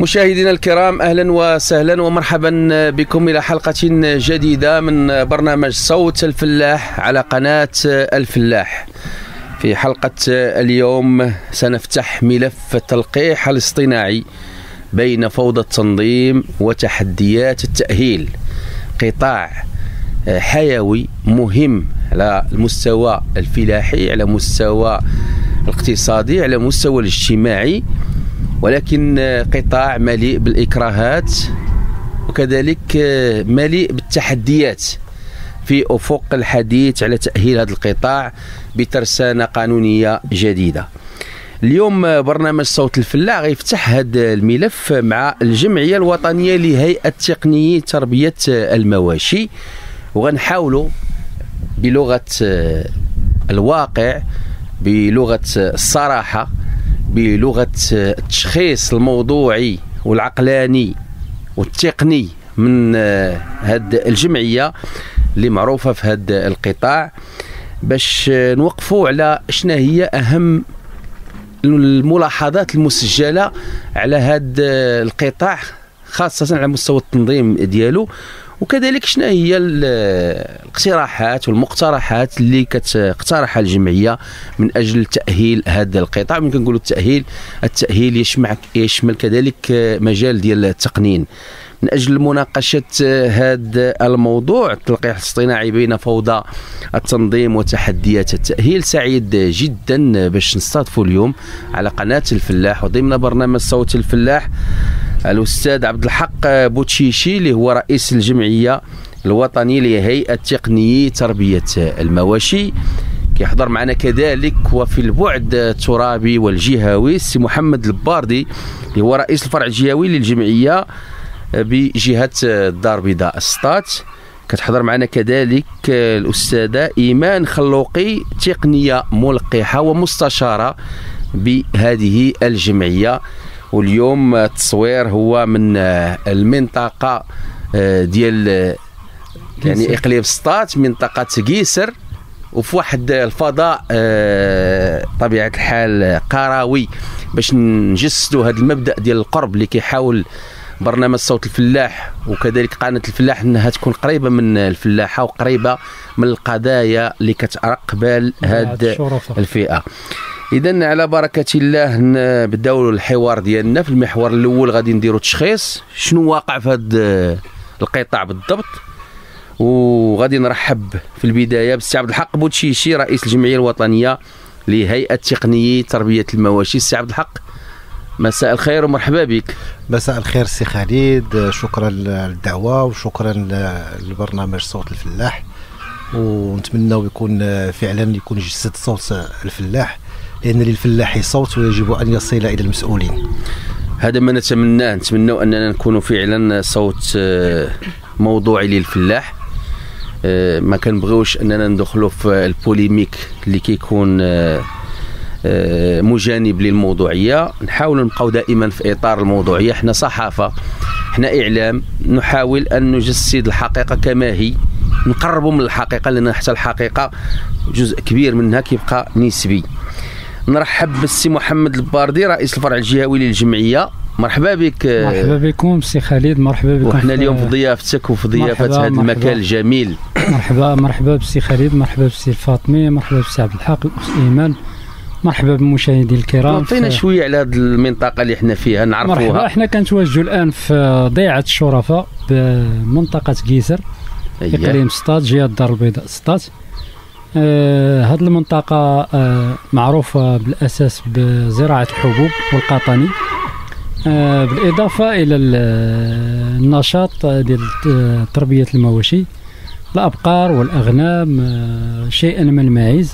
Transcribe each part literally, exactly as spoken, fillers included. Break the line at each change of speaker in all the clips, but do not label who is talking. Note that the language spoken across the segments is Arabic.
مشاهدينا الكرام، أهلا وسهلا ومرحبا بكم إلى حلقة جديدة من برنامج صوت الفلاح على قناة الفلاح. في حلقة اليوم سنفتح ملف التلقيح الاصطناعي بين فوضى التنظيم وتحديات التأهيل، قطاع حيوي مهم على المستوى الفلاحي، على المستوى الاقتصادي، على المستوى الاجتماعي، ولكن قطاع مليء بالإكراهات وكذلك مليء بالتحديات في أفق الحديث على تأهيل هذا القطاع بترسانة قانونية جديدة. اليوم برنامج صوت الفلاح غيفتح هذا الملف مع الجمعية الوطنية لهيئة تقنيي تربية المواشي، وغنحاولوا بلغة الواقع، بلغة الصراحة، بلغة التشخيص الموضوعي والعقلاني والتقني من هذه الجمعية اللي معروفة في هذا القطاع، باش نوقفوا على شنو هي أهم الملاحظات المسجلة على هذا القطاع خاصة على مستوى التنظيم ديالو، وكذلك شنو هي الاقتراحات والمقترحات اللي كتقترحها الجمعيه من اجل تاهيل هذا القطاع. ممكن نقولوا التاهيل التاهيل يشمل يشمل كذلك مجال ديال التقنين. من اجل مناقشه هذا الموضوع التلقيح الاصطناعي بين فوضى التنظيم وتحديات التاهيل، سعيد جدا باش نستضيفوا اليوم على قناه الفلاح وضمن برنامج صوت الفلاح الأستاذ عبد الحق بوتشيشي اللي هو رئيس الجمعية الوطنية لهيئة تقنيي تربية المواشي. كيحضر معنا كذلك وفي البعد الترابي والجهوي السي محمد الباردي اللي هو رئيس الفرع الجهوي للجمعية بجهة الدار البيضاء السطات. كتحضر معنا كذلك الأستاذة إيمان خلوقي، تقنية ملقحة ومستشارة بهذه الجمعية. واليوم التصوير هو من المنطقة ديال يعني إقليم سطات، منطقة قيسر، وفي واحد الفضاء طبيعة الحال قروي باش نجسدوا هذا المبدأ ديال القرب اللي كيحاول برنامج صوت الفلاح وكذلك قناة الفلاح انها تكون قريبة من الفلاحة وقريبة من القضايا اللي كتعرق بال هذه الفئة. إذن على بركة الله نبداو الحوار ديالنا. في المحور الأول غادي نديروا تشخيص شنو واقع في هذا القطاع بالضبط، وغادي نرحب في البداية بالسي عبد الحق بوتشيشي رئيس الجمعية الوطنية لهيئة تقنيي تربية المواشي. السي عبد الحق، مساء الخير ومرحبا بك.
مساء الخير سي خالد، شكرا للدعوة وشكرا لبرنامج صوت الفلاح، ونتمنى يكون فعلا يكون جسد صوت الفلاح، لأن للفلاح صوت ويجب أن يصل إلى المسؤولين.
هذا ما نتمناه، نتمنى أننا نكون فعلا صوت موضوعي للفلاح. ما كنبغيوش أننا ندخلوا في البوليميك اللي كيكون مجانب للموضوعية. نحاول نبقاو دائما في إطار الموضوعية. احنا صحافة، احنا إعلام، نحاول أن نجسد الحقيقة كما هي، نقربوا من الحقيقة، لأن حتى الحقيقة جزء كبير منها كيبقى نسبي. نرحب بالسي محمد الباردي رئيس الفرع الجهوي للجمعية. مرحبا بك.
مرحبا بكم سي خالد، مرحبا بكم.
وحنا اليوم في ضيافتك وفي ضيافة هذا المكان الجميل.
مرحبا مرحبا بالسي خالد، مرحبا بالسي الفاطمي، مرحبا بالسي عبد الحق، الأخت إيمان، مرحبا بالمشاهدين الكرام.
عطينا شويه على هذه المنطقه اللي احنا فيها نعرفوها.
مرحبا، احنا كنتواجدوا الان في ضيعه الشرفاء بمنطقه قيسر، اقليم سطات، جهه الدار البيضاء سطات. آه هذه المنطقه آه معروفه بالاساس بزراعه الحبوب والقطني، آه بالاضافه الى النشاط ديال تربيه المواشي، الابقار والاغنام، آه شيئا من الماعز.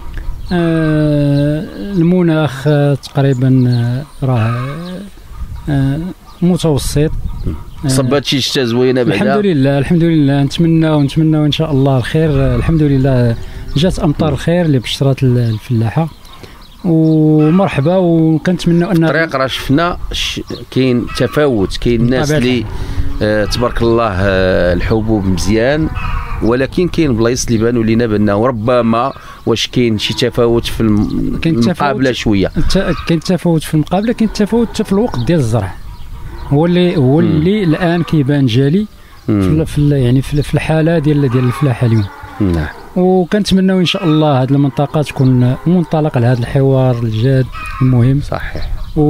آه المناخ آه تقريبا آه راه آه متوسط.
صبات شي شتا زوينه بعدا
الحمد لله الحمد لله. نتمنى ونتمنى ان شاء الله الخير. آه الحمد لله جات امطار الخير اللي بشرات الفلاحه، ومرحبا. وكنتمنى ان
الطريق راه شفنا كاين تفاوت، كاين الناس اللي آه تبارك الله آه الحبوب مزيان، ولكن كاين بلايص اللي بانوا لينا بانه ربما واش كاين شي تفاوت في المقابله شويه.
كاين تفاوت في المقابله، كاين تفاوت في الوقت ديال الزرع. هو اللي هو اللي الان كيبان جالي في, في يعني في الحاله ديال ديال الفلاحه اليوم.
نعم.
وكنتمناو ان شاء الله هذه المنطقه تكون منطلق لهذا الحوار الجاد المهم.
صحيح.
و...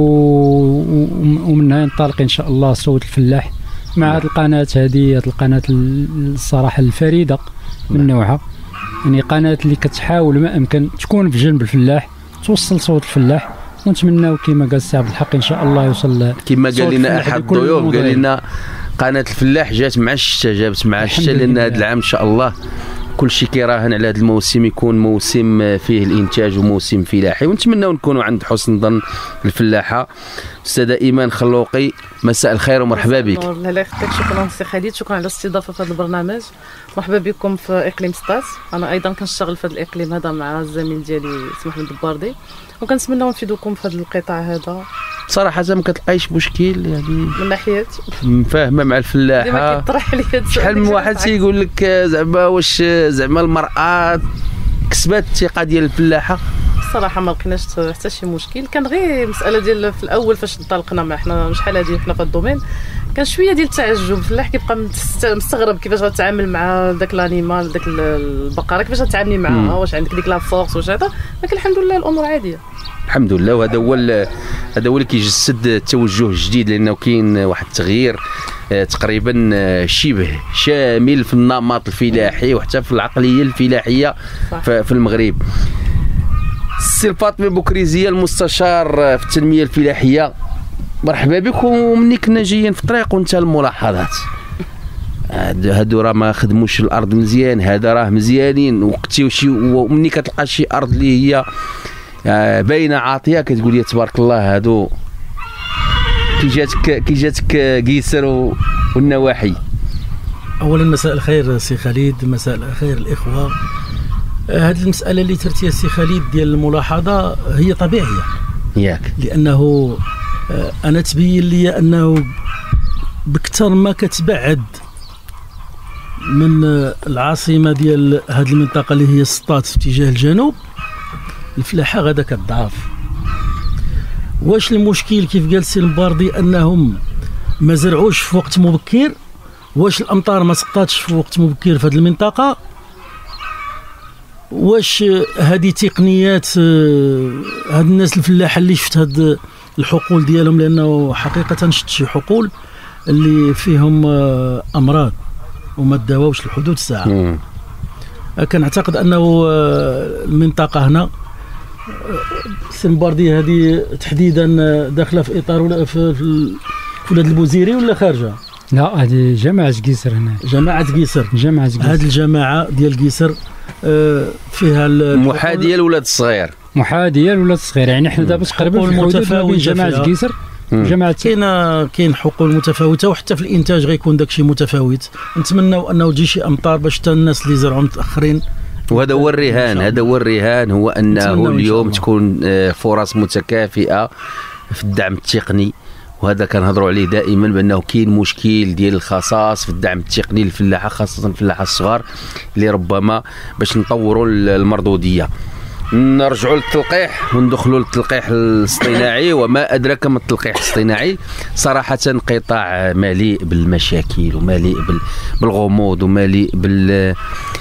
ومنها ينطلق ان شاء الله صوت الفلاح مع هذه القناه هذه هذه القناه الصراحه الفريده من نوعها، يعني قناه اللي كتحاول ما امكن تكون في جنب الفلاح، توصل صوت الفلاح، ونتمناو كما قال السي عبد الحق ان شاء الله يوصل
كما قال لنا احد الضيوف، قال لنا قناه الفلاح جات مع الشتاء، جابت مع الشتاء، لان هذا العام ان شاء الله كل شيء كيراهن على هذا الموسم يكون موسم فيه الانتاج وموسم فلاحي، ونتمناو نكونوا عند حسن ظن الفلاحه. استاذه ايمان خلوقي، مساء الخير ومرحبا بك.
الله يخليك، شكرا سي خالد، شكرا على الاستضافه في هذا البرنامج. مرحبا بكم في اقليم سطات. انا ايضا كنشتغل في هذا الاقليم هذا مع الزميل ديالي سي محمد الباردي، وكنتمناو نفيدوكم في هذا القطاع هذا.
صراحه ما كتلقايش مشكل يعني
من ناحيه
مفاهمه مع الفلاحه؟
ديما كيطرح لي هذا
شحال من واحد تيقول لك زعما واش زعما المراه كسبات الثقه ديال الفلاحه؟
الصراحه ما لقيناش حتى شي مشكل، كان غير مساله ديال في الاول فاش انطلقنا مع حنا شحال هادي حنا في الدومين كان شويه ديال التعجب، الفلاح كيبقى مستغرب كيفاش غتعامل مع داك الانيمال داك البقره، كيفاش غتعاملي معها، واش عندك ديك لا فورس واش هذا، لكن الحمد لله الامور عاديه
الحمد لله. وهذا هو هذا هو اللي كيجسد التوجه الجديد، لانه كاين واحد التغيير تقريبا شبه شامل في النمط الفلاحي وحتى في العقليه الفلاحيه في المغرب. السي فاطمه بوكريزيه المستشار في التنميه الفلاحيه، مرحبا بك. ومني كنا جايين في الطريق وانت الملاحظات هادو راه ما خدموش الارض مزيان، هذا راه مزيانين، وقتي وشي ومني كتلقى شي ارض اللي هي باينه عاطيه كتقول يا تبارك الله هادو كي جاتك كي جاتك قيسر والنواحي.
اولا مساء الخير سي خالد، مساء الخير الاخوه. هذه المساله اللي ترتيها سي خالد ديال الملاحظه هي طبيعيه
ياك،
لانه انا تبين لي انه بكثر ما كتبعد من العاصمه ديال هذه المنطقه اللي هي سطات في اتجاه الجنوب الفلاحه غدا كتضعف. واش المشكل كيف قال سي الباردي انهم ما زرعوش في وقت مبكر؟ واش الامطار ما سقطاتش في وقت مبكر في هذه المنطقه؟ واش هذه تقنيات هاد الناس الفلاحه اللي شفت هاد الحقول ديالهم، لانه حقيقه شفت شي حقول اللي فيهم امراض وما تداواوش لحدود الساعه. كنعتقد انه المنطقه هنا سنباردي هذه تحديدا داخله في اطار ولا في في ولاد البوزيري ولا خارجه؟
لا هذه جماعه قيسر هنا،
جماعه قيسر
جماعه قيسر.
هذه الجماعه ديال قيسر فيها
محاذيه لولاد الصغير،
محاذيه لولاد الصغير، يعني احنا دابا تقريبا في الحدود ما بين جماعه قيسر وجماعه
كاين كاين حقول متفاوته، وحتى في الانتاج غيكون داكشي متفاوت. نتمنوا انه تجي شي امطار باش حتى الناس اللي زرعوا متاخرين.
وهذا هو الرهان، هذا هو الرهان، هو انه اليوم تكون فرص متكافئه في الدعم التقني. وهذا كنهضروا عليه دائما بانه كاين مشكل ديال الخصاص في الدعم التقني للفلاحه، خاصه الفلاحه الصغار اللي ربما باش نطوروا المردوديه. نرجعوا للتلقيح وندخلوا للتلقيح الاصطناعي، وما ادراك ما التلقيح الاصطناعي. صراحه قطاع مليء بالمشاكل ومليء بالغموض ومليء بال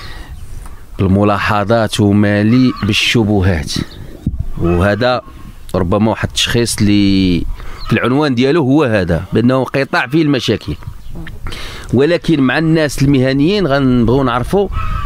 بالملاحظات ومليء بالشبهات، وهذا ربما واحد التشخيص اللي في العنوان ديالو هو هذا، بانه قطاع فيه المشاكل. ولكن مع الناس المهنيين غنبغيو نعرفوا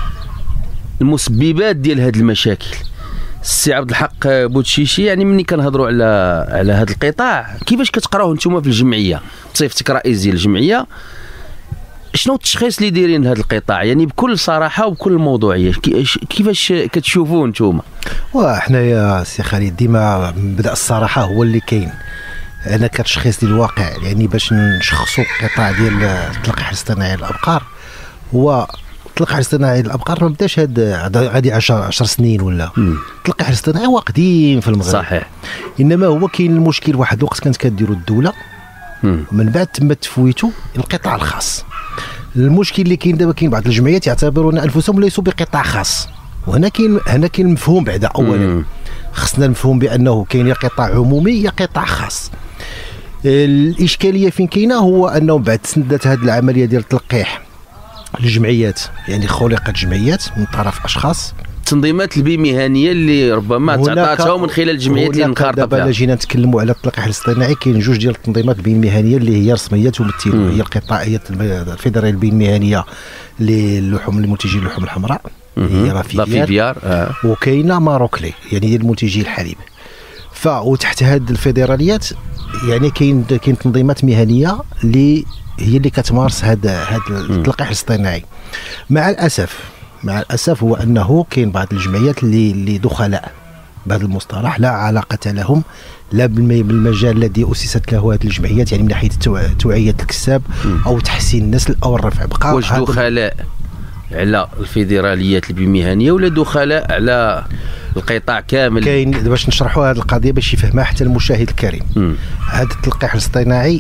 المسببات ديال هذه المشاكل. السي عبد الحق بوتشيشي، يعني ملي كنهضروا على على هذا القطاع كيفاش كتقراوه نتوما في الجمعيه بصفتك رئيس ديال الجمعيه؟ شنو التشخيص اللي دايرين هذا القطاع يعني بكل صراحه وبكل موضوعيه؟ كيفاش كتشوفوه نتوما؟
وحنا يا سي خالد ديما مبدا الصراحه هو اللي كاين. انا كتشخيص ديال الواقع، يعني باش نشخصوا القطاع ديال التلقيح الاصطناعي للابقار، هو التلقيح الاصطناعي للابقار ما بداش هاد غادي عشر سنين ولا. التلقيح الاصطناعي هو قديم في المغرب
صحيح،
انما هو كاين المشكل واحد الوقت كانت كديروا الدوله ومن بعد تم تفويته القطاع الخاص. المشكل اللي كاين دابا كاين بعض الجمعيات يعتبرون انفسهم ليسوا بقطاع خاص، وهنا كاين هنا كاين المفهوم بعدا. اولا خصنا نفهم بانه كاين يا قطاع عمومي يا قطاع خاص. الاشكاليه فين كاينه هو انه بعد تسندات هذه العمليه ديال التلقيح الجمعيات، يعني خلقت جمعيات من طرف اشخاص،
التنظيمات البيئة المهنيه اللي ربما تعطاتها من خلال الجمعيات اللي انخرطت
دابا
فيها.
جينا نتكلموا على التلقيح الاصطناعي، كاين جوج ديال التنظيمات البيئة المهنيه اللي هي رسميه تمثل، هي القطاعيه الفيدراليه البيئة المهنيه للحوم المنتجين اللحوم الحمراء هي
رافيفيار،
آه. وكاينه ماروكلي يعني ديال منتجي الحليب. ف وتحت هاد الفيدراليات يعني كاين كاين تنظيمات مهنيه اللي هي اللي كتمارس هذا هذا التلقيح الاصطناعي. مع الاسف مع الاسف هو انه كاين بعض الجمعيات اللي اللي دخلاء بهذا المصطلح، لا علاقه لهم لا بالمجال الذي اسست له هذه الجمعيات، يعني من ناحيه توعيه الكساب او تحسين النسل او الرفع. بقى
واش دخلاء على الفيدراليات البيئة المهنيه ولا دخلاء على القطاع كامل؟
كاين باش نشرحوا هذه القضيه باش يفهمها حتى المشاهد الكريم. هذا التلقيح الاصطناعي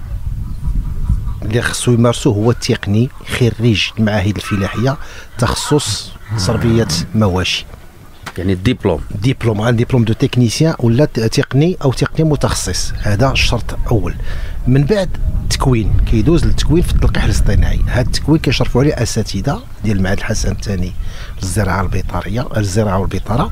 اللي خصو يمارسوه هو التقني خريج المعاهد الفلاحيه تخصص تربيه مواشي،
يعني الدبلوم
دبلوم عن دبلوم دو تكنيسيان ولا تقني او تقني متخصص. هذا الشرط اول. من بعد التكوين كيدوز للتكوين في التلقيح الاصطناعي. هذا التكوين كيشرفوا عليه اساتذه ديال المعهد الحسن الثاني للزراعه البيطريه الزراعه والبيطره.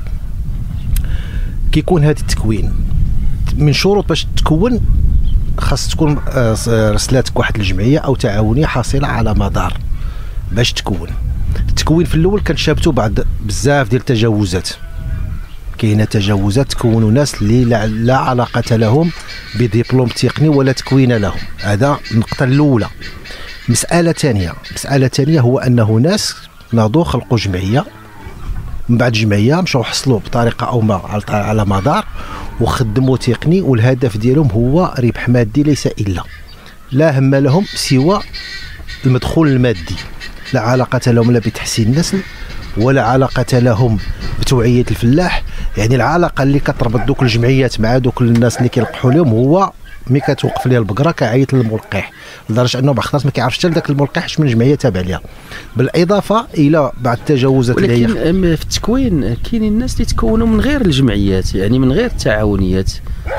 كيكون هذا التكوين من شروط باش تكون خاص تكون رسلاتك واحد الجمعيه او تعاونيه حاصله على مدار باش تكون. التكوين في الاول كنشابتوا بعض بزاف ديال التجاوزات، كاينه تجاوزات تكونوا ناس اللي لا, لا علاقه لهم بدبلوم تقني ولا تكوين لهم. هذا النقطه الاولى. مساله ثانيه مساله ثانيه هو انه ناس ناضوا خلقوا جمعيه، من بعد جمعيه مشاو حصلوا بطريقه او ما على مدار وخدموا تقني، والهدف ديالهم هو ربح مادي ليس الا، لا هم لهم سوى المدخول المادي، لا علاقه لهم لا بتحسين النسل ولا علاقه لهم بتوعيه الفلاح. يعني العلاقه اللي كتربط دوك الجمعيات مع دوك الناس اللي كيلقحوا لهم هو ملي كتوقف ليه البقره كعيط للملقح، لدرجه انه بعض الناس ما كيعرفش حتى ذاك الملقح اش من جمعيه تابع ليها، بالاضافه الى بعض التجاوزات اللي هي.
ولكن في التكوين كاينين الناس اللي تكونوا من غير الجمعيات، يعني من غير التعاونيات،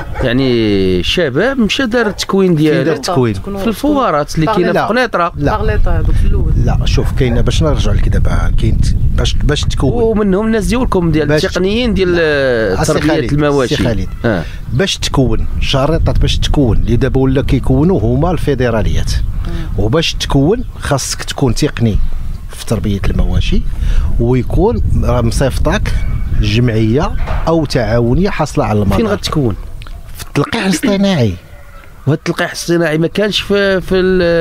يعني شباب مشى دار التكوين ديالو
التكوين
في الفوارات اللي كاينه في قنيطره.
لا
هذوك في الاول
لا شوف كاين باش نرجع لك دابا كاين باش باش تكون
ومنهم الناس ديالكم ديال التقنيين ديال تربيه المواشي.
آه. باش تكون شريطات باش تكون اللي دابا ولا كيكونوا هما الفيدراليات. وباش تكون خاصك تكون تقني في تربيه المواشي ويكون مصيفطك جمعيه او تعاونيه حاصله على المدار.
فين غتكون؟
في التلقيح الاصطناعي.
وهذا التلقيح الاصطناعي ما كانش في في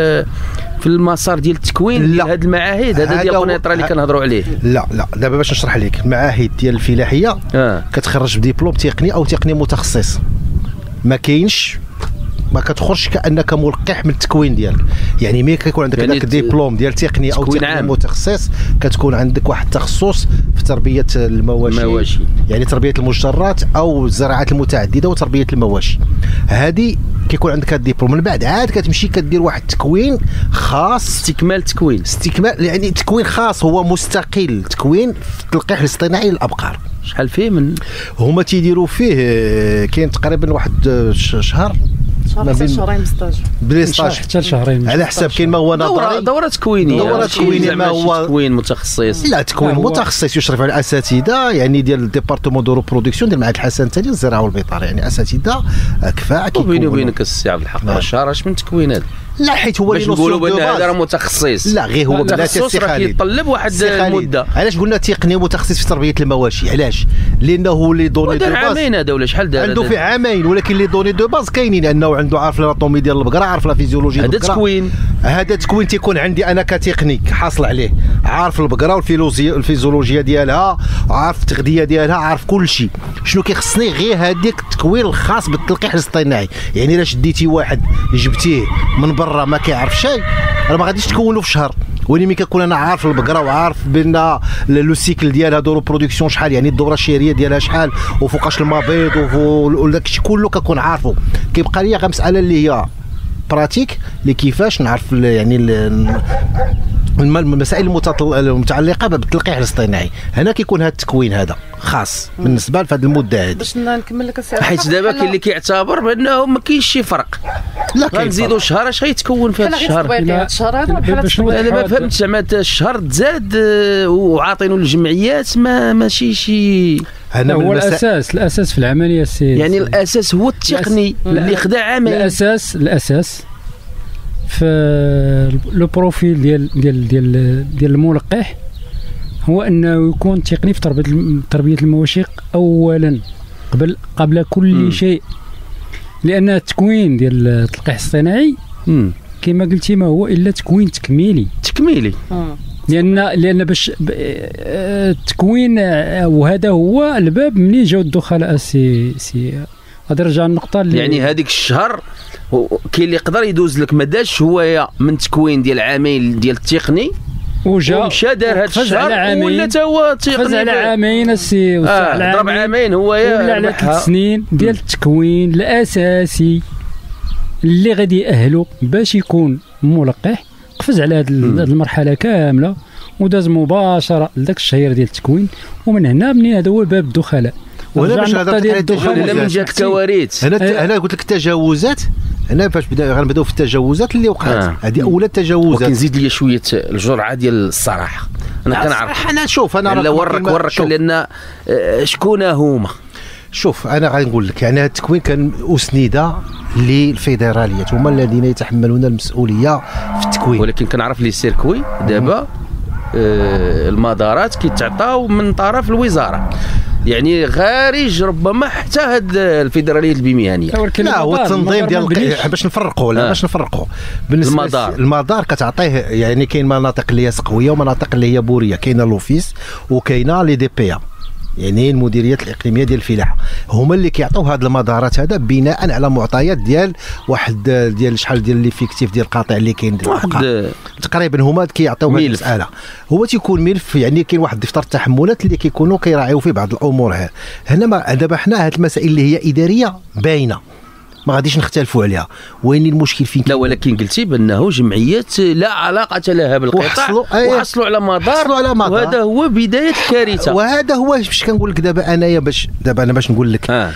في المسار ديال التكوين ديال هذه المعاهد، هذا ديال قنيطره اللي كنهضروا عليه.
لا لا دابا باش نشرح لك، المعاهد ديال الفلاحيه آه. كتخرج بدبلوم تقني او تقني متخصص، ما كاينش ما كتخرجش كانك ملقح من التكوين ديالك. يعني ملي كيكون عندك يعني داك الدبلوم ديال تقني او تقني متخصص كتكون عندك واحد التخصص في تربيه المواشي المواشي. يعني تربيه المجرات او الزراعات المتعدده وتربيه المواشي. هذه كيكون عندك هذا الدبلوم، من بعد عاد كتمشي كدير واحد التكوين خاص،
استكمال تكوين
استكمال يعني تكوين خاص هو مستقل، تكوين في التلقيح الاصطناعي للابقار.
شحال فيه من
هما تيديروا فيه كاين تقريبا واحد شهر
ما بين شهرين بستاج
بليستاج
حتى لشهرين
على حساب كاين ما هو نظري
دوره تكوينيه
دوره تكوينيه ما هو
تكوين متخصص.
لا تكوين متخصص يشرف على الاساتذه يعني ديال الديبارتمون دو برودكسيون ديال المعهد الحسن الثاني للزراعه والبيطره، يعني اساتذه كفاءه.
بيني وبينك السي عبد الحق بشار اش من تكوين هذا؟
لا حيت هو
اللي نقولوا بان هذا راه متخصص.
لا غير هو
متخصص راه كيطلب واحد المده.
علاش قلنا تقني متخصص في تربيه المواشي؟ علاش؟ لانه لي دوني دو باز
عامين هذا ولا شحال دار؟
عنده في عامين، ولكن لي دوني دو باز كاينين، انه عنده عارف الاناتومي ديال البقره، عارف لا فيزيولوجي
ديال البقره. هذا تكوين
هذا تكوين تيكون عندي انا كتكنيك حاصل عليه، عارف البقره والفيزيولوجيا ديالها، عارف التغذيه ديالها، عارف كل شيء. شنو كيخصني؟ غير هذيك التكوين الخاص بالتلقيح الاصطناعي. يعني الا شديتي واحد جبتيه من برا ما كيعرف شيء راه ما غاديش تكونوا في شهر، ولكن ملي كنكون انا عارف البقره وعارف بان لو سيكل ديالها دورو برودكسيون شحال، يعني الدوره الشهريه ديالها شحال وفوقاش المبيض وداك الشيء كله كنكون عارفه. كيبقى لي غير مساله اللي هي براتيك اللي كيفاش نعرف يعني المسائل المتعلقه بالتلقيح الاصطناعي هنا كيكون هذا التكوين هذا خاص بالنسبه لهذه المده هذه.
باش نكمل لك السؤال،
حيت دابا كاين اللي كيعتبر بانه ما كاينش شي فرق،
لا كاين
غنزيدوا شهر اش غيتكون في هذا الشهر.
الشهر هذا
انا ما فهمتش زعما الشهر تزاد وعاطينه للجمعيات ما ماشي شي.
هذا هو الاساس، الاساس في العمليه السياسيه.
يعني الاساس هو التقني اللي خدا عامين. الاساس
الاساس في لو بروفيل ديال ديال ديال ديال الملقح هو انه يكون تقني في تربيه تربيه المواشي اولا قبل قبل كل م. شيء، لان التكوين ديال التلقيح الصناعي كما قلتي ما هو الا تكوين تكميلي
تكميلي
م.
لان لان باش التكوين وهذا هو الباب منين جاو الدخلاء سي سي غادي نرجع للنقطه اللي
يعني هذيك الشهر كاين اللي يقدر يدوز لك ما داش هو من تكوين ديال عامين ديال التقني
وجا
ومشى دار هذا الشهر ولا تا هو تقني
فاز على عامين السي
آه ضرب عامين هو
ولا على ثلاث سنين ديال التكوين الاساسي اللي غادي يأهلوا باش يكون ملقح. قفز على هذه المرحله كامله وداز مباشره لذاك الشهير ديال التكوين، ومن هنا منين هذا هو باب الدخلاء.
ولا باش هذا
التجاوزات من جهه الكوارث.
انا انا قلت لك التجاوزات، هنا فاش بدا غنبداو في التجاوزات اللي وقعت هذه آه. اولى التجاوزات.
ولكن زيد لي شويه الجرعه ديال الصراحه. انا كنعرف
انا شوف انا
لا ورك ورك لان شكون هما.
شوف انا غنقول لك يعني التكوين كان اسند للفيدراليات، هما الذين يتحملون المسؤوليه في التكوين.
ولكن كنعرف لي سيركوي دابا آه المدارات كيتعطاو من طرف الوزاره، يعني خارج ربما حتى هاد الفيدراليات البمهنيه.
لا هو التنظيم ديال باش نفرقوا لا باش نفرقوا بالنسبه
المدار
المدار كتعطيه يعني كاين مناطق اللي هي سقويه ومناطق اللي هي بوريه، كاينه لوفيس وكاينه لي دي بي يعني المديريات الاقليميه ديال الفلاحه، هما اللي كيعطيو هاد المدارات هذا بناء على معطيات ديال واحد ديال شحال ديال ليفيكتيف ديال القطيع اللي كاين تقريبا هما كيعطيو هاد المساله. هو تيكون ملف يعني كاين واحد دفتر التحملات اللي كيكونوا كيراعيو فيه بعض الامور. ها هنا ما دابا حنا هاد المسائل اللي هي اداريه باينه ما غاديش نختلفوا عليها. وين المشكل فين؟
لا ولكن قلتي بانه جمعيات لا علاقه لها بالقطاع وحصلوا, وحصلوا على مدار،
على مدار
وهذا هو بدايه الكارثه.
وهذا هو باش كنقول لك دابا انايا باش دابا انا باش نقول لك آه.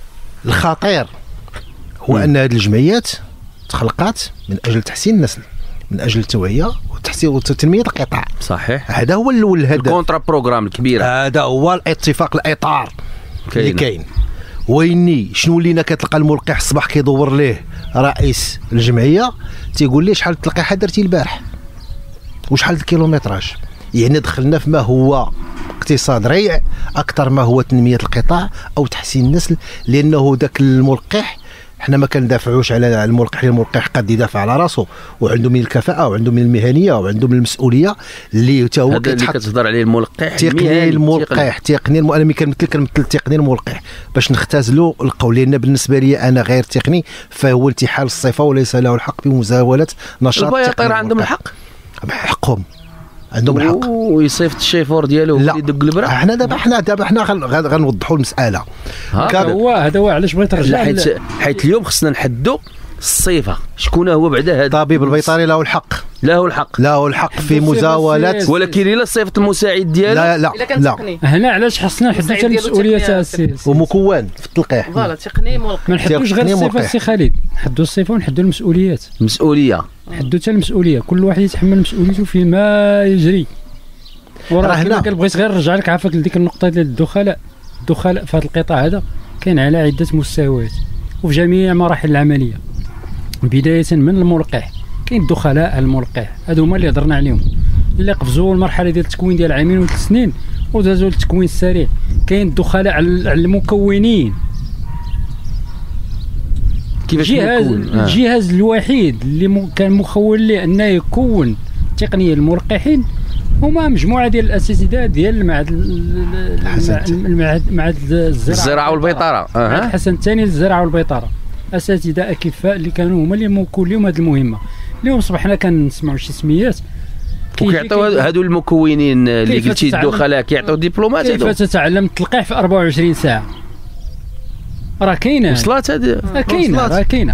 الخطير هو م. ان هذه الجمعيات تخلقات من اجل تحسين النسل، من اجل التوعيه وتحسين وتنميه القطاع.
صحيح،
هذا هو الاول الهدف.
الكونترا بروغرام الكبير
هذا هو الاتفاق الاطار اللي كاين. ويني شنو ولينا كتلقى الملقح الصباح كيدور ليه رئيس الجمعيه تيقول ليه شحال التلقيحه درتي البارح وشحال الكيلومتراج. يعني دخلنا في ما هو اقتصاد ريع اكثر ما هو تنميه القطاع او تحسين النسل، لانه ذاك الملقح حنا ما كندافعوش على الملقح. الملقح قد يدافع على راسه وعنده من الكفاءه وعنده من المهنيه وعنده من المسؤوليه اللي حتى هو
هذا اللي كتهضر عليه الملقح
تقني الملقح تقني الم... انا كنمثل كنمثل تقني الملقح باش نختزلوا القول. لان بالنسبه لي انا غير تقني فهو انتحال الصفه وليس له الحق بمزاوله نشاط
البياطير. عندهم الحق
حقهم عندهم الحق
ويصيفط الشيفور ديالو يدق البرا.
حنا دابا حنا دابا حنا غنوضحوا المساله.
هذا هو هذا هو علاش بغيت نرجع
حيت حيت اليوم خصنا نحدوا الصفه شكون هو بعدا هذا.
الطبيب البيطري له الحق
له الحق
له الحق في مزاولات،
ولكن الا صيفط المساعد ديالو
لا لا لا
هنا علاش خصنا نحدوا حتى المسؤوليه تاع السي
ومكون في التلقيح.
فوالا تقني ملقح
ما نحدوش غير الصفه السي خالد، نحدوا الصفه ونحدوا المسؤوليات.
المسؤوليه
نحدوا حتى المسؤوليه، كل واحد يتحمل مسؤوليته فيما يجري. وراه هنا بغيت غير نرجع لك عافاك لديك النقطه ديال الدخلاء. الدخلاء في هذا القطاع هذا كاين على عده مستويات وفي جميع مراحل العمليه، بدايه من الملقح. كاين الدخلاء على الملقح هادو هما اللي هضرنا عليهم اللي قفزوا المرحله ديال التكوين ديال عامين وثلاث سنين ودازوا للتكوين السريع. كاين الدخلاء على المكونين.
كيفاش
الجهاز آه. الجهاز الوحيد اللي كان مخول ليه انه يكون تقنيه الملقحين هما مجموعه ديال الاساتذه ديال المعهد المعهد معهد
الزراعه والبيطره
اه حسن الثاني للزراعه والبيطره. اساتذه اكفاء اللي كانوا هما اللي مكون لهم هذه المهمه. اليوم صبحنا كنسمعوا شي سميات
وكيعطيو هادو المكونين اللي قلتي الدخلاء كيعطيو دبلومات.
كيف تتعلم التلقيح في أربعة وعشرين ساعه؟ راه كاينه
وصلات هذه
كاينه راه كاينه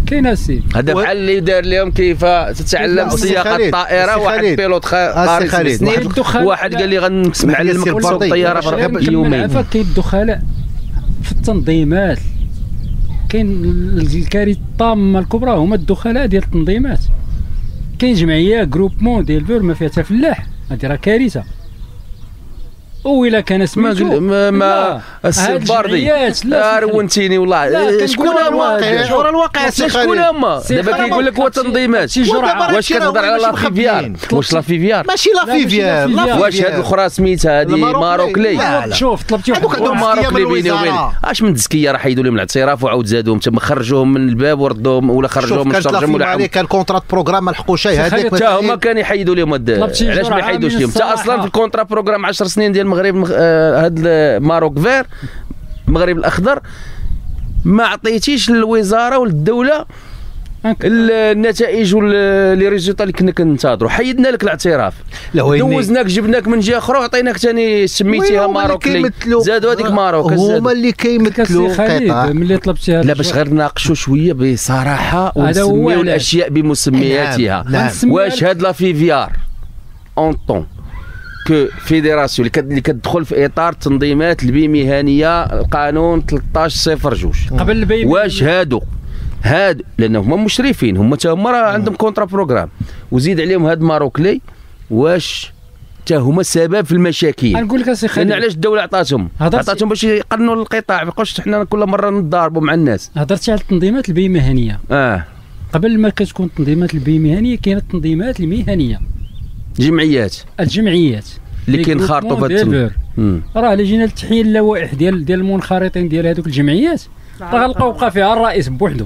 كاين سي
هذا بحال اللي دار لهم كيف تتعلم سياقه الطائره. واحد بيلوت خارج سنين واحد قال لي غنعلمك تسوق الطياره في يومين.
كاين الدخلاء في التنظيمات، كاين الكارثه الطامه الكبرى هما الدخلاء ديال التنظيمات. كاين جمعيه جروبمون ديال بور ما فيها حتى فلاح، هذه راه كارثه. وإلا كان سميتو
ما ما السباردي لا رونتيني والله. شكون
الواقع؟ شكون الواقع؟
شكون هما دابا كيقول لك هو تنظيمات. واش كتهضر على لا فيفيار؟ واش لا فيفيار
ماشي لا فيفيار.
واش هاد الاخرى سميتها هذه ماروكلي؟
لا شوف طلبتي واحد
ماروكلي بيني وبين اش من تزكيه راه حيدوا لهم الاعتراف وعاود زادوهم تما خرجوهم من الباب وردوهم ولا خرجوهم من الترجم ولا
عليه كان كونترات بروغرام ما لحقوش هذاك
حتى هما كان يحيدوا لهم. علاش ما يحيدوش لهم؟ حتى اصلا في الكونترا بروغرام عشر سنين ديال المغرب هذا ماروك فير المغرب الاخضر ما عطيتيش للوزاره وللدوله النتائج واللي ريزولطا اللي كنا كننتظروا. حيدنا لك الاعتراف، دوزناك جبناك من جهه اخرى وعطيناك ثاني سميتيها ماروكلي، زادوا هذيك ماروك.
هما اللي كيمثلوا القطاع
ملي طلبتي
لا باش غير ناقشوا شويه بصراحه ونسميو الاشياء بمسمياتها.
نعم.
نعم. واش هاد لا فيفيار اون طون كو فيدراسيون اللي كتدخل في اطار التنظيمات البي مهنيه القانون ثلاثة عشر صفر اثنين
قبل البي
واش هادو هاد لانهم هما مشرفين هما حتى هما راه عندهم كونترا بروغرام وزيد عليهم هاد ماروكلي واش حتى هما السبب في المشاكل؟
نقول لك اسي خالد
لان علاش الدوله عطاتهم عطاتهم باش يقنوا القطاع ما يبقاوش حنا كل مره نضاربوا مع الناس.
هضرتي على التنظيمات البي مهنيه.
اه
قبل ما كتكون التنظيمات البي مهنيه كاينه التنظيمات المهنيه
جمعيات
الجمعيات
اللي كينخرطوا في التم.
راه الا جينا لتحيين اللوائح ديال ديال المنخرطين ديال هذوك الجمعيات راه غنلقاو بقى فيها الرئيس بوحدو.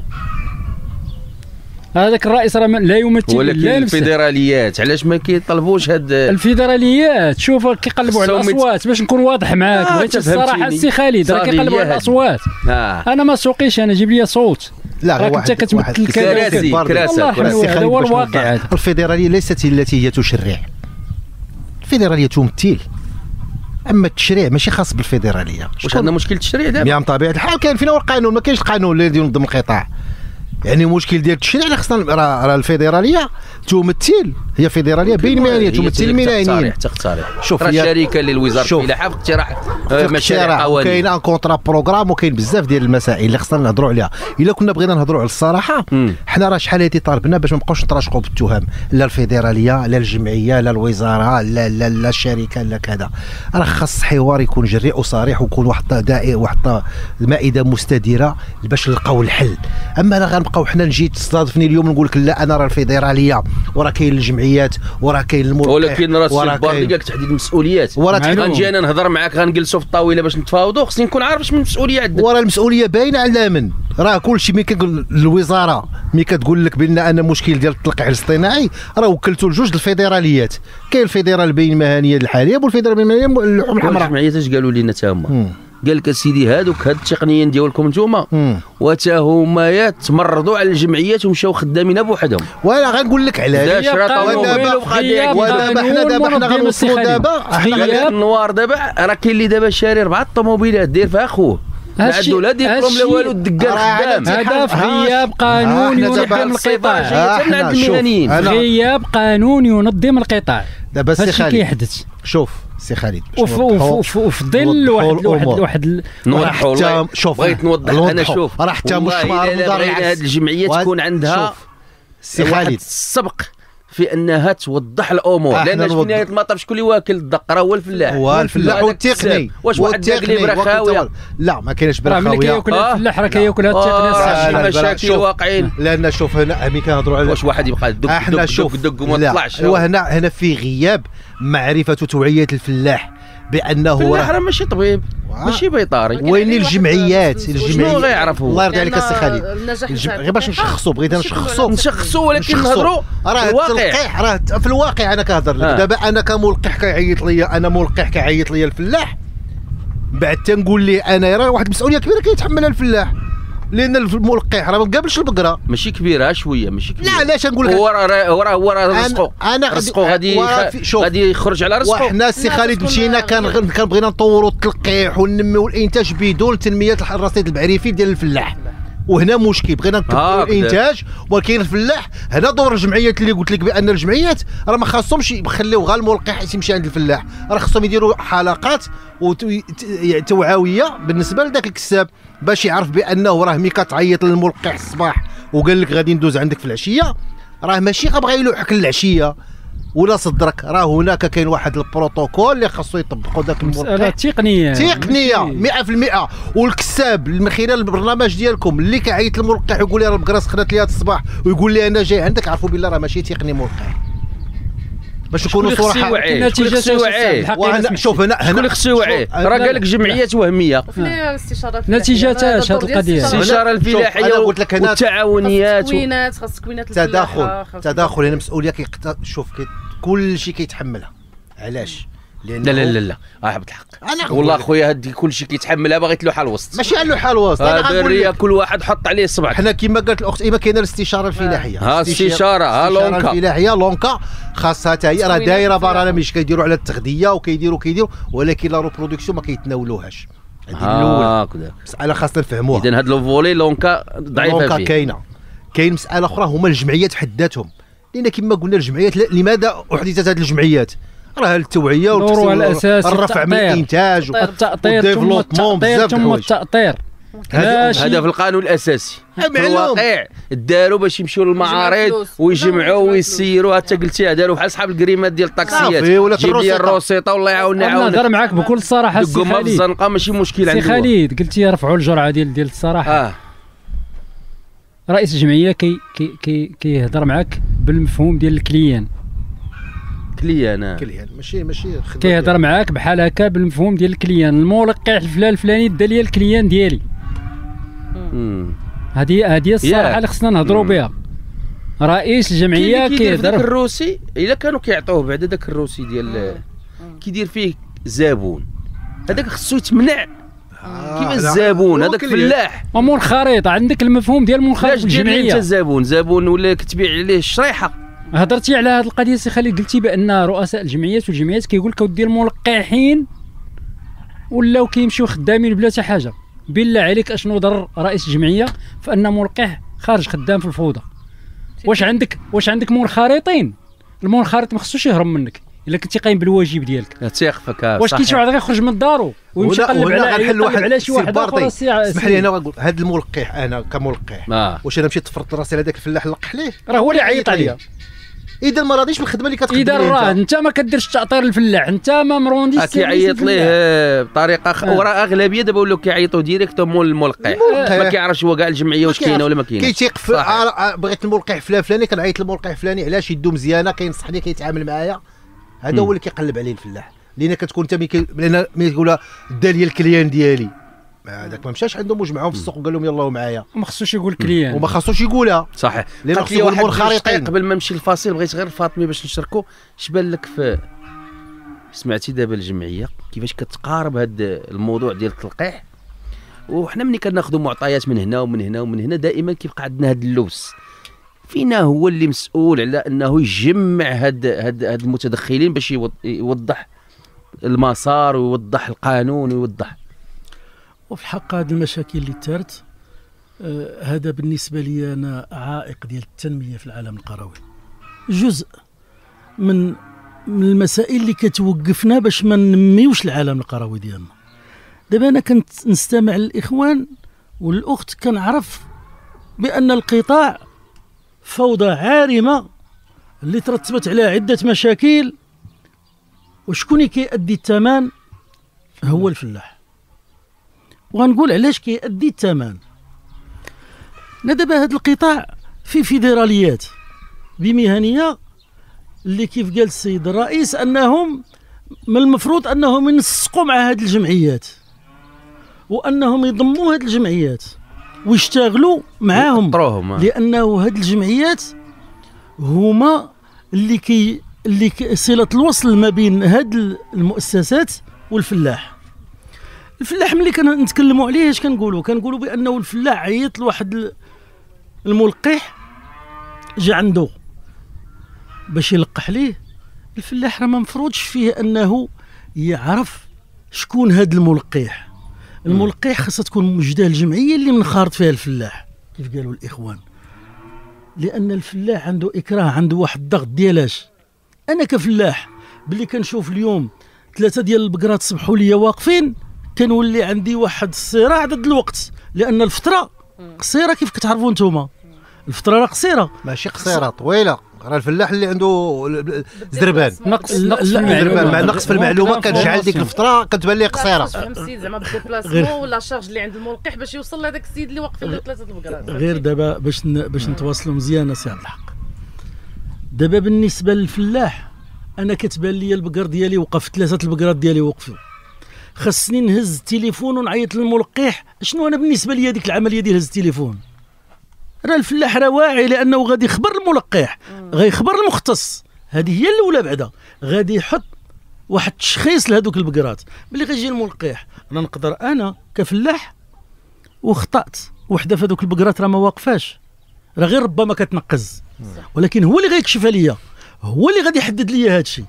هذاك الرئيس راه لا يمثل
ولكن الفيدراليات علاش ما كيطلبوش هاد
الفيدراليات؟ شوف كيقلبوا على الاصوات باش نكون واضح معاك.
آه
بغيتي الصراحه السي خالد راه كيقلبوا على الاصوات.
آه.
انا ما سوقيش، انا جيب لي صوت.
لا
راك انت كتمثل
كراسي كراسي
هذا هو الواقع.
الفيدراليه ليست التي هي تشرع، الفيدراليه تمثل، اما التشريع ماشي خاص بالفيدراليه.
واش عندنا مشكل التشريع دابا؟
يا بطبيعه الحال كاين فينا القانون، ما كاينش القانون اللي ينظم القطاع. يعني مشكل ديال التشريع اللي خصنا راه الفيدراليه تمثل، هي فيدراليه بين مهنيه تمثل المهنيين.
شوف هي شركه للوزاره في الفلاحه في اقتراح مشاريع قوانين.
كاين ان كونترا بروغرام وكاين بزاف ديال المسائل اللي خصنا نهضروا عليها. الا كنا بغينا نهضروا على الصراحه حنا راه شحال هادي طالبنا باش ما نبقاوش نتراشقوا بالتهم، لا الفيدراليه لا الجمعيه لا الوزاره لا لا لا الشركه لا كذا. راه خاص حوار يكون جريء وصريح ويكون واحد دائره واحد المائده مستديره باش نلقاو الحل. اما لا غنبقاو حنا نجي تستضيفني اليوم نقول لك لا انا راه الفيدراليه وراه كاين الجمعيات وراه كاين الملقح
ولكن راه السبار ديالك تحديد المسؤوليات. غنجي انا نهضر معاك غنجلسوا في الطاوله باش نتفاوضوا، خصني نكون عارف شنو المسؤوليه عندك.
وراه المسؤوليه باينه على من راه كلشي. ملي كتقول الوزاره ملي كتقول لك بان انا مشكل ديال التلقيح الاصطناعي راه وكلتوا لجوج الفيدراليات، كاين الفيدرال بين مهنيه الحليب والفيدرال بين مهنيه اللحوم الحمراء.
الجمعيات اش قالوا لنا تا هما؟ قال لك اسيدي هادوك هاد التقنيين ديالكم نتوما وتا هما تمرضوا على الجمعيات ومشاو خدامين بوحدهم.
وانا غنقول لك علاش. ودابا حنا دابا حنا غنوصلوا دابا
حنا النوار دابا راه كاين اللي دابا شاري اربعه الطوموبيلات داير فيها خوه عندو لا ديبلوم لا والو الدكار خدام.
هذا في غياب قانون ينظم القطاع.
المهنيين
غياب قانون ينظم القطاع.
دابا السي خالد
كيحدث.
شوف سي خالد
وفي ظل واحد واحد واحد
نوضحوا.
شوف
بغيت نوضح انا. شوف
راه حتى مشروع
هذه الجمعيه تكون عندها
سي خالد
السبق في انها توضح الامور، لان في نهايه المطاف شكون اللي واكل الدق راه هو الفلاح.
هو الفلاح والتقني.
واش واحد داك برا خاويه؟
لا ما كاينش برا
خاويه. راه ملي كياكل الفلاح راه كياكلها التقني.
مشاكل واقعين.
لان شوف هنا ملي كنهضروا على
واش واحد يبقى دق دق دق وما طلعش.
وهنا هنا في غياب معرفه وتوعيه الفلاح بانه
الفلاح راه ماشي طبيب ماشي بيطاري.
وين الجمعيات؟
الجمعيات شنو غيعرفوا؟
الله يرضي عليك السي خالد. غير باش نشخصوا بغينا نشخصوا
نشخصوا ولكن نهضروا
راه التلقيح راه في الواقع. انا كنهضر لك دابا انا كملقح كيعيط ليا انا ملقح كيعيط ليا الفلاح بعد تنقول لي انا راه واحد المسؤوليه كبيره كيتحملها الفلاح لان الملقح راه ما مقابلش البقره.
ماشي كبيره شويه ماشي كبيره.
لا علاش نقول لك
هو راه هو راه هو راه رزقو رزقو غادي غادي يخرج على رزقو.
وحنا السي خالد مشينا كنبغينا نطوروا التلقيح وننميو الانتاج بدون تنميه الرصيد المعرفي ديال الفلاح. وهنا مشكل بغينا نكبروا الانتاج، ولكن الفلاح هنا دور الجمعيات اللي قلت لك بان الجمعيات راه ما خاصهمش يخليو غير الملقح يمشي عند الفلاح، راه خاصهم يديروا حلقات توعويه بالنسبه لذاك الكساب باش يعرف بانه راه ملي كتعيط للملقح الصباح وقال لك غادي ندوز عندك في العشيه، راه ماشي غبغى يلوحك العشيه ولا صدرك، راه هناك كاين واحد البروتوكول اللي خاصو يطبقوا ذاك الملقح
تقنيه
تقنيه مئة بالمئة. والكساب من خلال البرنامج ديالكم اللي كيعيط للملقح ويقول لي راه البقره سخنت لي هذا الصباح ويقول لي انا جاي عندك، عرفوا بالله راه ماشي تقني ملقح باش نكونوا صراحه.
النتيجه
وانا شوف هنا هنا
شكون خصو يوعيه؟ راه قال لك جمعيات وهميه
نتيجتها
هذه القضيه
الاستشاره الفلاحيه والتعاونيات
تكوينات، خاص تكوينات
التداخل تداخل هنا مسؤوليه كيقطع. شوف كل شيء كيتحملها. علاش؟
لان لا لا لا لا اه بالحق والله خويا هادي كل شيء كيتحملها باغي تلوح على الوسط،
ماشي على لوحه الوسط. انا
غنقول لك كل واحد حط عليه الصبع.
حنا كما قالت الاخت ايما كاينه الاستشاره الفلاحيه،
ها استشاره ها لونكا
الفلاحيه لونكا خاصها حتى هي راه دايره برامج كيديروا على التغذيه وكيديروا كيديروا ولكن لا ريبرودكسيون ما كيتناولوهاش. هذه الاولى مساله خاصنا نفهموها.
اذا هاد لو فولي لونكا ضعيفه فيه.
لونكا كاينه. كاين مساله اخرى هما الجمعيات في حد ذاتهم، لان كما قلنا الجمعيات لماذا احدثت هذه الجمعيات؟ راه التوعيه والرفع من الانتاج والديفلوبمون بزاف
ثم التأطير.
هذا في القانون الاساسي في الواقع داروا باش يمشيو للمعارض ويجمعوا ويسيروا. حتى قلتيها داروا بحال صحاب الكريمات ديال الطاكسيات، جيب لي الروسيطه والله يعاوننا عاونك.
نهضر معاك بكل صراحه
سي خالد، في الزنقه ماشي مشكل عندهم.
سي خالد قلتي رفعوا الجرعه ديال ديال الصراحه.
اه
رئيس الجمعيه كي كي كيهضر معاك بالمفهوم ديال الكليان.
كليان
كليان ماشي ماشي
كيهضر معاك بحال هكا بالمفهوم ديال الكليان. الملقح الفلان الفلاني دا لي الكليان ديالي. هذه هذه الصراحه اللي خصنا نهضروا بها. رئيس الجمعيه
كيهضر داك الروسي الا كانوا كيعطوه بعد داك الروسي ديال كيدير فيه زابون، هذاك خصو يتمنع كيما الزابون. هذاك فلاح
ومنخرط عندك المفهوم ديال منخرط الجمعيه.
انت زابون زابون ولا كتبيع عليه الشريحه.
هضرتي على هذه القضيه سي خالد، قلتي بان رؤساء الجمعيات والجمعيات كيقول لك اودي الملقحين ولاو كيمشيو خدامين بلا حتى حاجه. بالله عليك اشنو ضر رئيس الجمعيه فان ملقح خارج خدام في الفوضى؟ واش عندك واش عندك منخرطين؟ المنخرط ما خصوش يهرب منك الا كنتي قايم بالواجب ديالك.
تيخفك
واش كاين شي واحد غيخرج من دارو ويمشي يقلب على يقلب على شي واحد اخر؟
اسمح لي انا نقول هذا الملقح انا كملقح آه. واش انا مشيت تفرط راسي على ذاك الفلاح نلقح ليه؟
راه هو اللي عيط عليا.
اذا ما راضيش بالخدمه اللي كتخدم
اذا راه انت ما كديرش التعطير للفلاح، انت ما مرونديش
كيعيط ليه بطريقه خ... آه. وراه اغلبيه دابا ولاو كيعيطوا ديريكتومون للملقح، ما كيعرفش هو كاع الجمعيه واش كاينه ولا ما كاينش.
كيتيق بغيت الملقح فلان فلاني كنعيط للملقح فلاني علاش يدو مزيانه كينصحني كيتعامل معايا. هذا هو اللي كيقلب عليه الفلاح، لان كتكون انت ملي لان ملي تقول دا لي الكليان ديالي هذاك ما مشاش عندهم وجمعهم في السوق وقال لهم يلاه معايا.
ما خصوش يقول كليان
وما خصوش يقولها
صحيح.
لان خصو يقول منخرطين.
قبل ما نمشي للفاصل بغيت غير فاطمه باش نشاركوا اش بان لك في سمعتي دابا الجمعيه كيفاش كتقارب هذا الموضوع ديال التلقيح، وحنا ملي كناخذوا معطيات من هنا ومن هنا ومن هنا دائما كيبقى عندنا هذا اللبس. فينا هو اللي مسؤول على انه يجمع هاد هاد هاد المتدخلين باش يوضح المسار ويوضح القانون ويوضح.
وفي الحق هذه المشاكل اللي تارت آه هذا بالنسبه لي انا عائق ديال التنميه في العالم القروي، جزء من من المسائل اللي كتوقفنا باش ما ننميوش العالم القروي ديالنا. دابا انا كنت نستمع للاخوان والاخت كنعرف بان القطاع فوضى عارمه اللي ترتبت عليها عده مشاكل، وشكون اللي كيأدي الثمن؟ هو الفلاح. وغنقول علاش كيأدي الثمن. دابا هذا القطاع في فيدراليات بمهنيه اللي كيف قال السيد الرئيس انهم من المفروض انهم ينسقوا مع هذه الجمعيات وانهم يضموا هذه الجمعيات ويشتغلوا معاهم، لانه هذه الجمعيات هما اللي كي اللي كي صله الوصل ما بين هذه المؤسسات والفلاح. الفلاح ملي كنتكلموا عليه اش كنقولوا؟ كنقولوا بانه الفلاح عيط لواحد الملقح جا عنده باش يلقح ليه. الفلاح راه ما مفروضش فيه انه يعرف شكون هذا الملقح. الملقح خاصها تكون موجوده الجمعيه اللي منخرط فيها الفلاح. كيف قالوا الاخوان، لان الفلاح عنده اكراه، عنده واحد الضغط ديالاش. انا كفلاح باللي كنشوف اليوم ثلاثه ديال البقرات صبحوا لي واقفين، كنولي عندي واحد الصراع ضد الوقت، لان الفتره قصيره كيف كتعرفوا نتوما. الفتره راه قصيره،
ماشي قصيره طويله. راه الفلاح اللي عنده زربان
نقص
نقص في المعلومه، نقص في المعلومه كتجعل ديك الفتره كتبان ليه قصيره.
فهم السيد زعما بالديبلاسمون ولا شارج اللي عند الملقح باش يوصل لهذاك السيد اللي واقفين له ثلاثه البقرات.
غير دابا باش ن... باش نتواصلوا مزيان سي عبد الحق. دابا بالنسبه للفلاح انا كتبان لي البقر ديالي وقف، ثلاثه البقرات ديالي وقفوا، خاصني نهز التليفون ونعيط للملقح. شنو انا بالنسبه لي هذيك العمليه ديال هز التليفون؟ راه الفلاح راه واعي، لانه غادي يخبر الملقح، غيخبر المختص. هذه هي الاولى. بعدا غادي يحط واحد التشخيص لهذوك البقرات. ملي غيجي الملقح انا نقدر انا كفلاح وخطات وحده في هذوك البقرات راه ما واقفاش، راه غير ربما كتنقز، ولكن هو اللي غيكشفها ليا، هو اللي غادي يحدد لي هذا الشيء.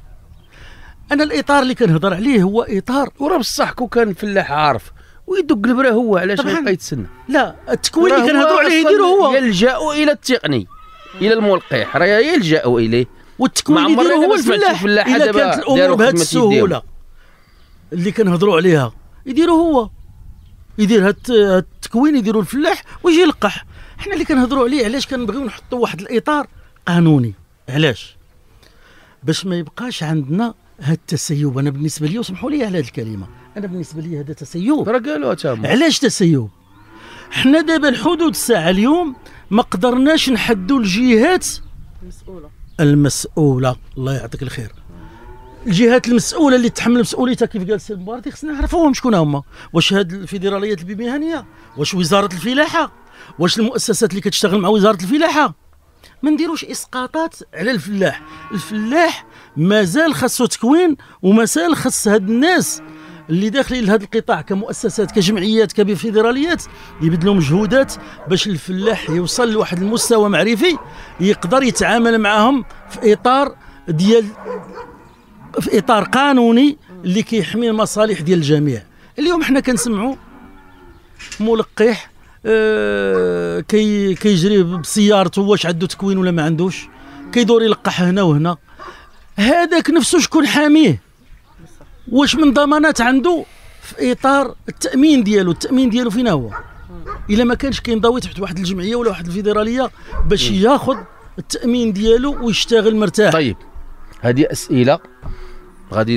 انا الاطار اللي كنهضر عليه هو اطار،
وراه بصح كون كان الفلاح عارف ويدق البرا هو علاش غيبقى يتسنى؟
لا التكوين اللي كنهضروا عليه يديروا هو،
يلجأوا الى التقني، الى الملقح، راه يلجأوا اليه.
والتكوين اللي يديروا هو الفلاح. الا كانت الامور بهذه السهوله اللي كنهضروا عليها يديروا هو، يدير هاد التكوين يديروا الفلاح ويجي يلقح. حنا اللي كنهضروا عليه علاش كنبغيو نحطوا واحد الاطار قانوني، علاش؟ باش ما يبقاش عندنا هاد التسيب. انا بالنسبه لي وسمحوا لي على هذه الكلمه، انا بالنسبه لي هذا تسيب.
راه قالوها تما.
علاش تسيب؟ حنا دابا الحدود الساعه اليوم ما قدرناش نحدوا الجهات
المسؤوله
المسؤوله الله يعطيك الخير. الجهات المسؤوله اللي تحمل مسؤوليتها كيف قال السي المبارك خصنا نعرفوهم شكون هما. واش هاد الفيدراليات المهنيه، واش وزاره الفلاحه، واش المؤسسات اللي كتشتغل مع وزاره الفلاحه. ما نديروش اسقاطات على الفلاح. الفلاح مازال خاصو تكوين، ومازال خاص هاد الناس اللي داخلين لهذا القطاع كمؤسسات كجمعيات كفيدراليات يبذلوا مجهودات باش الفلاح يوصل لواحد المستوى معرفي يقدر يتعامل معهم في اطار ديال في اطار قانوني اللي كيحمي المصالح ديال الجميع. اليوم حنا كنسمعوا ملقح آه كي كيجري بسيارته واش عنده تكوين ولا ما عندوش، كيدور يلقح هنا وهنا. هذاك نفسه شكون حاميه؟ واش من ضمانات عنده في اطار التامين ديالو؟ التامين ديالو فين هو؟ الا ما كانش كينضوي تحت واحد الجمعيه ولا واحد الفيدراليه باش ياخذ التامين ديالو ويشتغل مرتاح.
طيب هذه اسئله غادي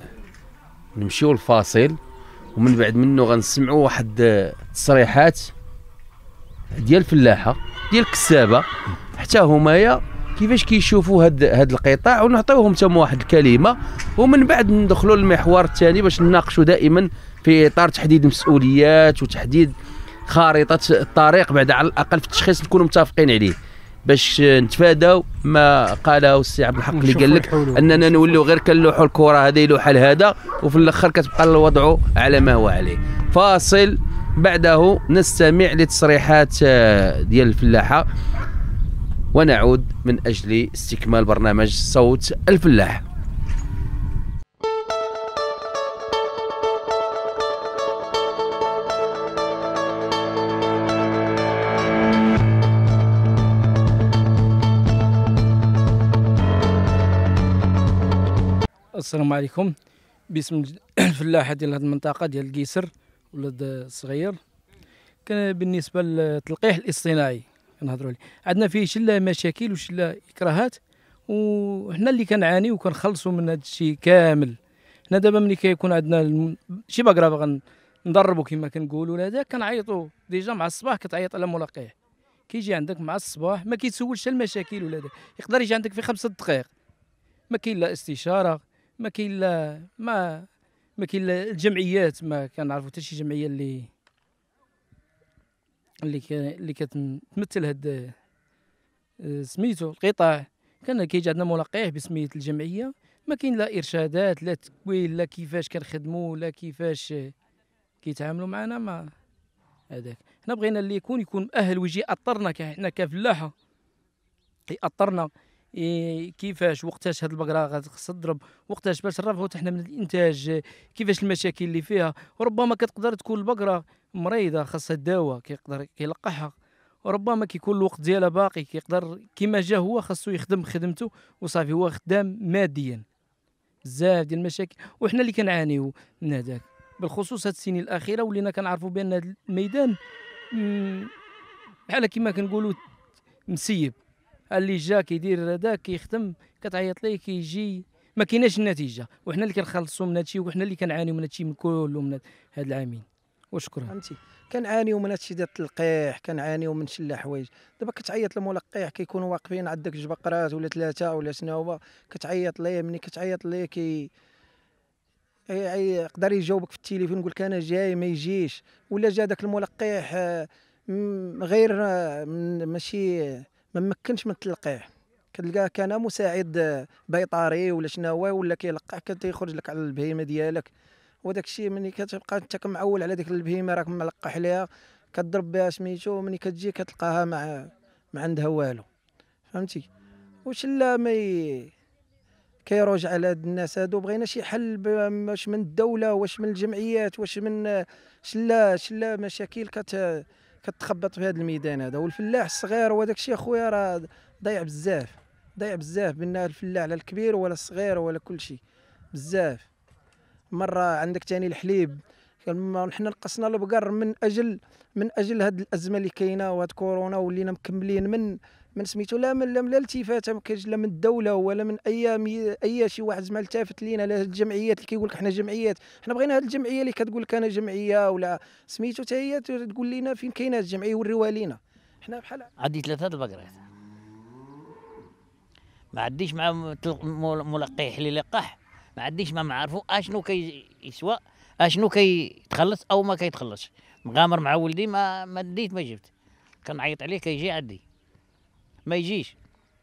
نمشيو الفاصل، ومن بعد منه غنسمعوا واحد التصريحات ديال الفلاحه ديال الكسابه حتى همايا كيفاش كيشوفوا هاد هاد القطاع، ونعطيوهم تما واحد الكلمه، ومن بعد ندخلوا للمحور الثاني باش نناقشوا دائما في اطار تحديد المسؤوليات وتحديد خارطه الطريق بعد على الاقل في التشخيص نكونوا متفقين عليه، باش نتفاداو ما قاله السي عبد الحق اللي قال لك اننا نوليو غير كنلوحوا الكره هذا يلوح لهذا وفي الاخر كتبقى الوضع على ما هو عليه. فاصل بعده نستمع لتصريحات ديال الفلاحه ونعود من اجل استكمال برنامج صوت الفلاح.
السلام عليكم. باسم الفلاحه ديال هذه المنطقه ديال القيسر ولاد الصغير، كان بالنسبه للتلقيح الاصطناعي كنهضروا عليه عندنا فيه شله مشاكل وشله اكراهات، وحنا اللي كنعاني وكنخلصوا من هذا الشيء كامل. حنا دابا ملي كيكون عندنا الم... شي بقره باغا نضربوا كما كنقولوا هذا، كنعيطوا ديجا مع الصباح كتعيط على ملقح، كيجي عندك مع الصباح ما كيتسولش المشاكل ولا هذا، يقدر يجي عندك في خمسة دقائق. ما كاين لا استشاره، ما كاين لا ما ما كاين لا الجمعيات، ما كنعرفوا حتى شي جمعيه اللي اللي ك... اللي كتمثل هاد سميتو القطاع. كان كيجي عندنا ملقح بسميه الجمعيه، ما كاين لا ارشادات لا تكوين لا كيفاش كنخدموا لا كيفاش كيتعاملوا معنا. ما هذاك حنا بغينا اللي يكون يكون مؤهل ويجي يأطرنا حنا كفلاحه، يأطرنا إيه كيفاش وقتاش هاد البقره غتخص تضرب، وقتاش باش نربحوا حنا من الانتاج، كيفاش المشاكل اللي فيها. وربما كتقدر تكون البقره مريضه خاصها الدواء كيقدر كيلقحها، وربما كيكون الوقت ديالها باقي، كيقدر كيما جا هو خاصو يخدم خدمته وصافي، هو خدام ماديا. بزاف ديال المشاكل وحنا اللي كنعانيو من هذاك، بالخصوص هاد السنين الاخيره ولينا كنعرفوا بان هذا الميدان بحال كيما كنقولوا مسيب، اللي جا كيدير هذاك كيخدم كتعيط ليه كيجي ما كايناش النتيجه، وحنا اللي كنخلصوا من هادشي وحنا اللي كنعانيو من هادشي من كله من هاد العامين. وشكرا.
فهمتي كنعانيو من هادشي ديال التلقيح، كنعانيو من شي حوايج. دابا كتعيط للملقح كيكونوا واقفين عندك جوج بقرات ولا ثلاثه ولا شنو هو، كتعيط ليه ملي كتعيط ليه كي يقدر يجاوبك في التليفون يقول لك انا جاي ما يجيش، ولا جا داك الملقح غير ماشي ما مكنش من التلقيح، كتلقاه كان مساعد بيطاري ولا شنو هو ولا كيلقح كتيخرج لك على البهيمه ديالك، وداك الشيء ملي كتبقى انت كمعول على ديك البهيمه راك ملقح ليها كضرب بها سميتو، ملي كتجي كتلقاها مع ما عندها والو. فهمتي واش لا ما كيروج على هاد الناس هادو، بغينا شي حل واش من الدوله واش من الجمعيات واش من شلا شلا مشاكل كت كتخبط في هذا الميدان هذا. والفلاح الصغير وداك الشيء اخويا راه ضيع بزاف ضيع بزاف بين الفلاح على الكبير ولا الصغير ولا كل شيء بزاف. مره عندك ثاني الحليب، حنا نقصنا البقر من اجل من اجل هاد الازمه اللي كاينه وهاد كورونا، ولينا مكملين من من سميتو لا من لا من الالتفات ما كاينش لا من الدوله ولا من اي اي شي واحد زعما التافت لينا، لا الجمعيات اللي كيقول لك حنا جمعيات. حنا بغينا هاد الجمعيه اللي كتقول لك انا جمعيه ولا سميتو حتى هي تقول لنا فين كاينه الجمعيه وريوها لينا. حنا بحال
عندي ثلاثه البقرات ما عنديش مع ملقح اللي لقح، ما عنديش ما معرفو اشنو كيسوى اشنو كيتخلص او ما كيتخلصش. مغامر مع ولدي ما ما ديت ما جبت، كنعيط عليه كيجي عندي ما يجيش،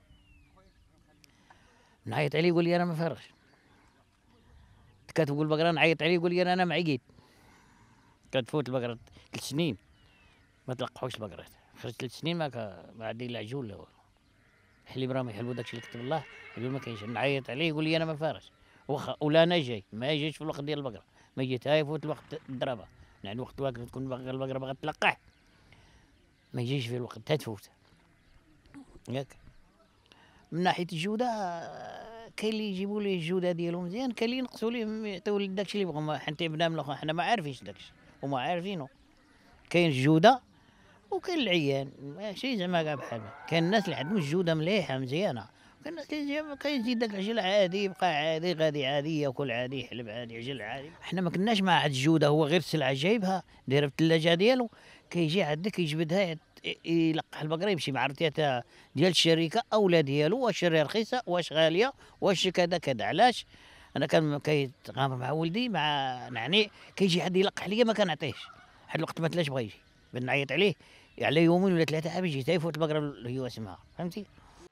نعيط عليه يقول لي انا ما فارغش. كتقول البقره نعيط عليه يقول لي انا معيد. كتفوت البقره ثلاث سنين ما تلقحوش البقرات، خرجت ثلاث سنين ما ما عندي لا عجول لا والو. الحليب راه ما يحلبوا داكشي اللي كتب الله، يقول ما كاينش. نعيط عليه يقول لي انا ما فارغش، واخا ولا انا جاي ما جيتش في الوقت ديال البقره، ما جيت هاي يفوت الوقت الضربه، يعني وقت واقف تكون البقره باغا تلقح ما يجيش في الوقت تتفوت. ياك من ناحيه الجوده كاين اللي يجيبوا ليه الجوده ديالو مزيان، كاين اللي ينقصوا ليه يعطيو ليه داكشي اللي بغا. حتى بنا من الاخر حنا ما عارفينش داكشي وما عارفينه. كاين الجوده وكاين العيان، ماشي زعما كاع بحال كاين الناس اللي عندهم الجوده مليحه مزيانه، كاين الناس اللي كيزيد داك العجل عادي يبقى عادي، غادي عادي ياكل عادي يحلب عادي عجل عادي. حنا ما كناش مع هاد الجوده، هو غير السلعه جايبها دايره في الثلاجه ديالو كيجي عندك يجبدها يلقح البقره يمشي مع عرفتها ديال الشركه او لا ديالو، واش رخيصه واش غاليه واش كذا كذا. علاش انا كان كيتغامر مع ولدي مع يعني كيجي حد يلقح ليا ما كنعطيهش حد الوقت ما تلاش بغا يجي، نعيط عليه على يومين ولا ثلاثه عام يجي تيفوت البقره اللي هو اسمها. فهمتي.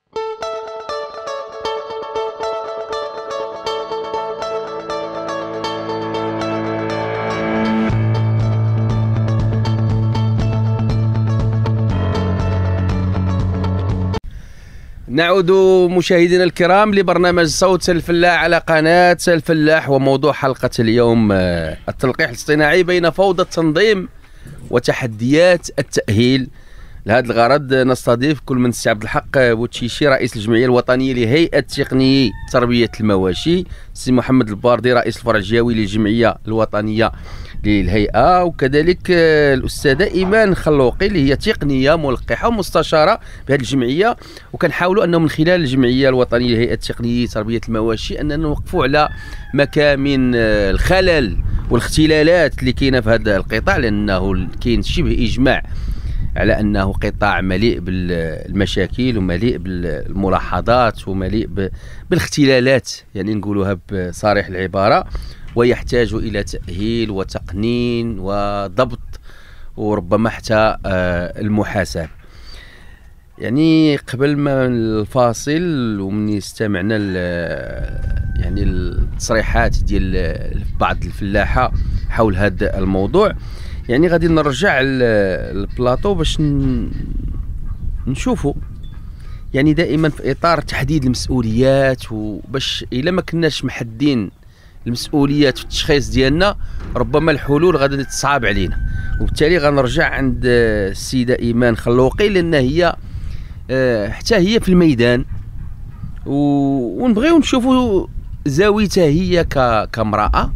نعود مشاهدينا الكرام لبرنامج صوت الفلاح على قناة الفلاح، وموضوع حلقة اليوم التلقيح الاصطناعي بين فوضى التنظيم وتحديات التأهيل. لهذا الغرض نستضيف كل من السي عبد الحق بوتشيشي رئيس الجمعية الوطنية لهيئة تقنيي تربية المواشي، السي محمد الباردي رئيس الفرع الجهوي للجمعية الوطنية للهيئة، وكذلك الأستاذة إيمان خلوقي اللي هي تقنية ملقحة ومستشارة بهذه الجمعية. وكنحاولوا أنه من خلال الجمعية الوطنية لهيئة تقنيي تربية المواشي أننا نوقفوا على مكامن الخلل والاختلالات اللي كاينة في هذا القطاع، لأنه كاين شبه إجماع على أنه قطاع مليء بالمشاكل ومليء بالملاحظات ومليء بالاختلالات، يعني نقولوها بصريح العبارة، ويحتاج إلى تأهيل وتقنين وضبط وربما حتى المحاسبة. يعني قبل ما الفاصل ومن استمعنا يعني التصريحات ديال بعض الفلاحة حول هذا الموضوع، يعني غادي نرجع البلاطو باش نشوفوا يعني دائما في اطار تحديد المسؤوليات، وباش الا ما كناش محدين المسؤوليات في التشخيص ديالنا ربما الحلول غادي تصعب علينا. وبالتالي غنرجع عند السيده ايمان خلوقي لان هي حتى هي في الميدان ونبغيو نشوفوا زاويتها هي كامراه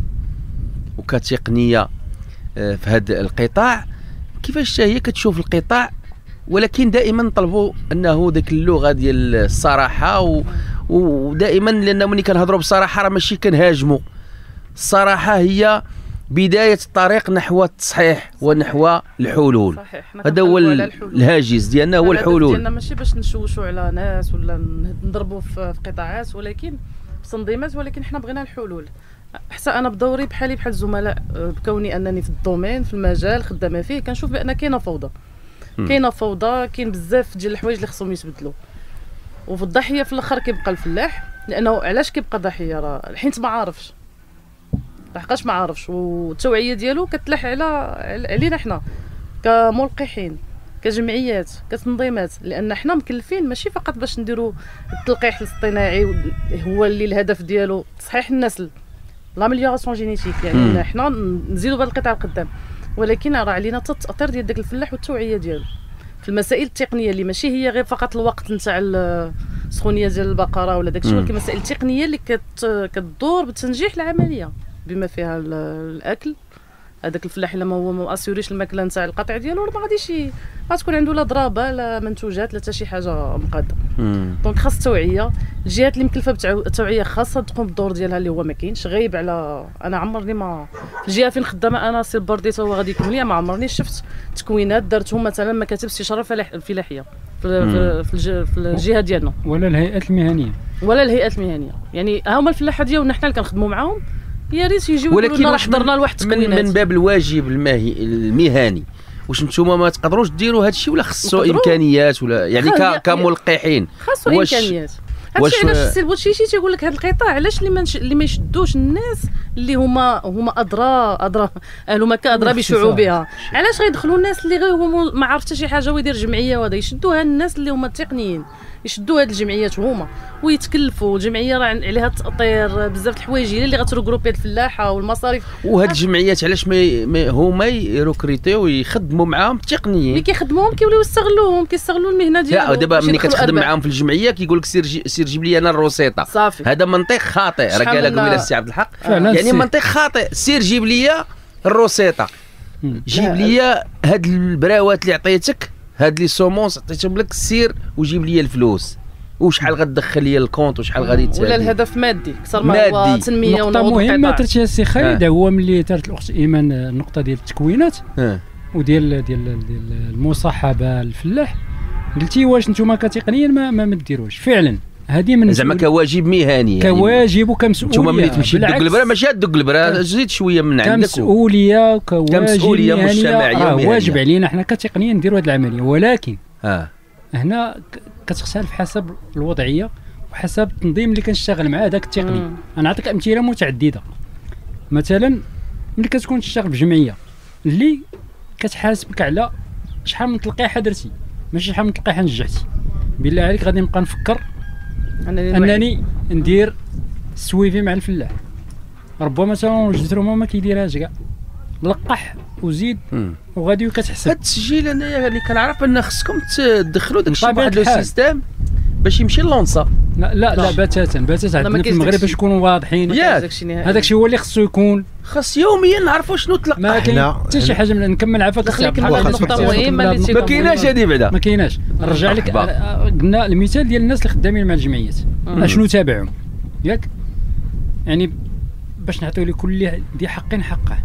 وكتقنيه في هذا القطاع، كيفاش هي كتشوف القطاع. ولكن دائما نطلبوا انه ذاك اللغه ديال الصراحه و... ودائما لان ملي كنهضروا بالصراحه راه ماشي كنهاجموا، الصراحه هي بدايه الطريق نحو التصحيح ونحو الحلول. هذا هو الهاجس ديالنا، هو الحلول
ديالنا ماشي باش نشوشوا على ناس ولا نضربوا في قطاعات ولكن في تنظيمات، ولكن حنا بغينا الحلول. حتى انا بدوري بحالي بحال الزملاء، بكوني انني في الدومين في المجال خدامه فيه، كنشوف بان كاينه فوضى كاينه فوضى كاين بزاف ديال الحوايج اللي خصهم يتبدلوا. وفي الضحيه في الاخر كيبقى الفلاح، لانه علاش كيبقى ضحيه؟ راه حيت ما عارفش، لحقاش ما عارفش، والتوعيه ديالو كتلاح على علينا حنا كملقحين كجمعيات كتنظيمات، لان حنا مكلفين ماشي فقط باش نديروا التلقيح الاصطناعي هو اللي الهدف ديالو تصحيح النسل لاميليوراسيون جينيتيك، يعني حنا نزيدوا بهذا القطاع القدام، ولكن راه علينا حتى التاثير ديال داك الفلاح والتوعيه ديالو في المسائل التقنيه اللي ماشي هي غير فقط الوقت نتاع السخونيه ديال البقره ولا داكشي، ولكن المسائل التقنيه اللي كت كتدور بتنجيح العمليه بما فيها الاكل. هذاك الفلاح الا ما هو ما اسيوريش الماكله نتاع القطع ديالو ما غاديش غتكون عنده لا ضرابه لا منتوجات لا حتى شي حاجه مقاده. دونك خاص التوعيه، الجهات اللي مكلفه بالتوعيه خاصه تقوم بالدور ديالها اللي هو ما كاينش. غايب على انا عمرني ما في الجهه فين خدامه انا سي البردي هو غادي يكمل ما عمرني شفت تكوينات دارتهم مثلا مكاتب استشاره فلاحيه في في في الجهه ديالنا
ولا الهيئات المهنيه
ولا الهيئات المهنيه. يعني ها هما الفلاحه ديالنا حنا اللي كنخدموا معاهم، يا ريت يجيو يقولوا لنا راه حضرنا لواحد التكوينات
من باب الواجب المهني. واش نتوما ما تقدروش ديروا هذا الشيء ولا خصو امكانيات ولا يعني كملقحين؟
خاصو امكانيات. هادشي علاش السي البوتشيشي تيقول لك هذا القطاع علاش اللي ما اللي ما يشدوش الناس اللي هما هما ادرى ادرى اهل مكه ادرى بشعوبها، علاش غيدخلوا الناس اللي غير هو ما عرف حتى شي حاجه ويدير جمعيه وهذا؟ يشدوها الناس اللي هما تقنيين، يشدوا هاد الجمعيات هما ويتكلفوا. الجمعيه راه عليها التاطير بزاف د الحوايج اللي غتروغروبي الفلاحه والمصاريف.
وهاد الجمعيات علاش ما هما يروكريتيو ويخدموا معاهم التقنيين
اللي كيخدموهم كيوليو يستغلوهم كيستغلوا المهنه ديالهم.
لا دابا ملي كتخدم معاهم في الجمعيه كيقول لك سير سير جيب لي انا الروسيطه صافي. هذا منطق خاطئ، راه قال لكم الى السي عبد الحق يعني منطق خاطئ. سير جيب لي الروسيطه، جيب لي هاد البراوات اللي عطيتك، هاد لي سومونس عطيتهم لك، سير وجيب لي الفلوس وشحال غتدخل لي الكونت وشحال غادي تسالي.
ولا الهدف مادي اكثر ما هو تنميه
ونقطه مهمه درتيها السي خالد، هو ملي دارت الاخت ايمان النقطه ديال التكوينات وديال ديال ديال المصاحبه الفلاح، قلتي واش نتوما كتقنيا ما ما ديروش فعلا. هذه من
زعما كواجب مهني،
كواجب وكمسؤوليه.
نتوما ملي تمشي تدق البرا ماشي تدق البرا، زيد شويه من عندك
كمسؤوليه وكواجب
مجتمعيه.
واجب علينا حنا كتقنيا نديروا هذه العمليه، ولكن
اه
هنا كتختلف حسب الوضعيه وحسب التنظيم اللي كنشتغل معاه هذاك التقني. مم. انا نعطيك امثله متعدده. مثلا ملي كتكون تشتغل بجمعيه اللي كتحاسبك على شحال من تلقيحه درتي ماشي شحال من تلقيحه نجحتي، بالله عليك غادي نبقى نفكر انني ندير السويفي مع الفلاح. ربما مثلا وجدت له ما كيديرهاش كاع، لقح وزيد وغادي كتحسب.
هذا التسجيل انا اللي كنعرف ان خصكم تدخلوا داكشي بواحد لو سيستيم باش يمشي لونسا.
لا لا لا باتاتا باتاتا عندنا في المغرب باش نكونوا واضحين. هذاك الشيء هو اللي خصو يكون،
خاص يوميا نعرفوا شنو تلقى.
ما كاين حتى شي حاجه من نكمل عافاك
خليك نقطه مهمه اللي
ما كايناش هذه بعدا
ما كايناش. نرجع لك قلنا المثال ديال الناس اللي خدامين مع الجمعيات اشنو تابعهم ياك، يعني باش نعطيو لكل ذي حق حقه.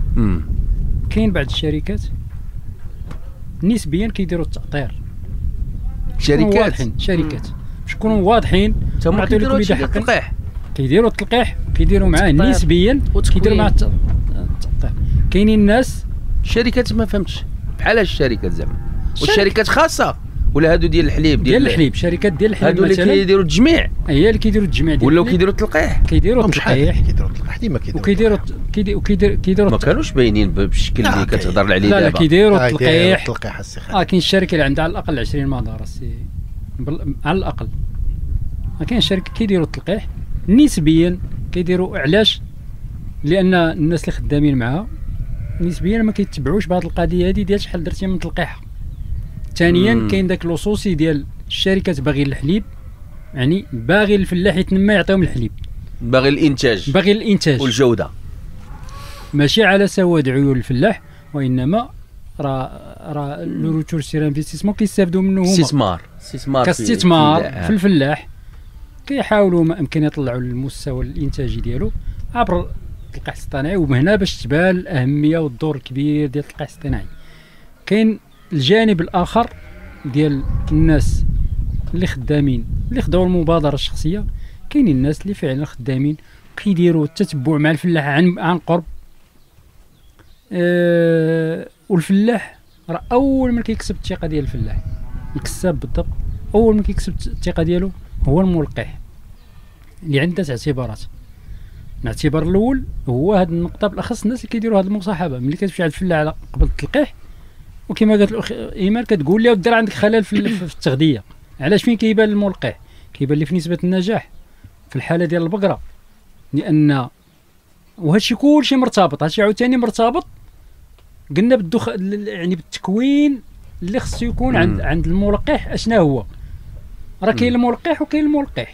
كاين بعض الشركات نسبيا كيديروا التأطير،
شركات
شركات باش يكونوا واضحين
نعطيو لكل ذي حق التلقيح.
كيديروا التلقيح كيديروا معاه نسبيا كيديروا معاه التأطير. كاينين الناس
الشركات ما فهمتش بحال الشركات زعما والشركات خاصه ولا هادو ديال الحليب
ديال الحليب شركات ديال الحليب
هادو اللي كيديروا التجميع
هي اللي كيديروا التجميع ديال
ولاو كيديروا التلقيح
كيديروا التلقيح
كيديروا التلقيح ديما
كيديروا وكيديروا كيديروا
ما كانوش باينين بالشكل اللي كتهضر عليه دابا.
لا لا كيديروا التلقيح
التلقيح السي خالد.
اه كاين الشركه اللي عندها على الاقل عشرين مدار السي على الاقل. كاين الشركه كيديروا التلقيح نسبيا كيديروا. علاش؟ لان الناس اللي خدامين معها نسبيا ما كيتبعوش بهذه القضيه هذه ديال شحال درتي من تلقيحه. ثانيا كاين داك لوسوسي ديال الشركات باغي الحليب، يعني باغي الفلاح يتنمى يعطيهم الحليب،
باغي الانتاج
باغي الانتاج
والجوده،
ماشي على سواد عيون الفلاح، وانما راه راه لو روتور سير انفستيسمون كيستافدوا منه هما
استثمار استثمار
كاستثمار في, في الفلاح. كيحاولوا ما امكن يطلعوا للمستوى الانتاجي ديالو عبر التلقيح الاصطناعي، وهنا باش تبان الاهميه والدور الكبير ديال التلقيح الاصطناعي. كاين الجانب الاخر ديال الناس اللي خدامين اللي خداو المبادره الشخصيه، كاينين الناس اللي فعلا خدامين كيديروا التتبع مع الفلاح عن عن قرب. أه والفلاح راه اول ما كيكسب الثقه ديال الفلاح الكساب بالضبط، اول ما كيكسب الثقه ديالو هو الملقح اللي عنده اعتبارات. الاعتبار الاول هو هذه النقطه، بالاخص الناس اللي كيديروا هذه المصاحبه ملي كتمشي عند الفلاح على قبل التلقيح، وكما قالت الاخ ايمان كتقول له دير عندك خلل في, في التغذيه. علاش؟ فين كيبان الملقح؟ كيبان لي في نسبه النجاح في الحاله ديال البقره، لان وهادشي كلشي مرتبط. هادشي عاوتاني مرتبط قلنا بالدخ يعني بالتكوين اللي خصو يكون عند عند الملقح. اشنا هو؟ راه كاين الملقح وكاين الملقح.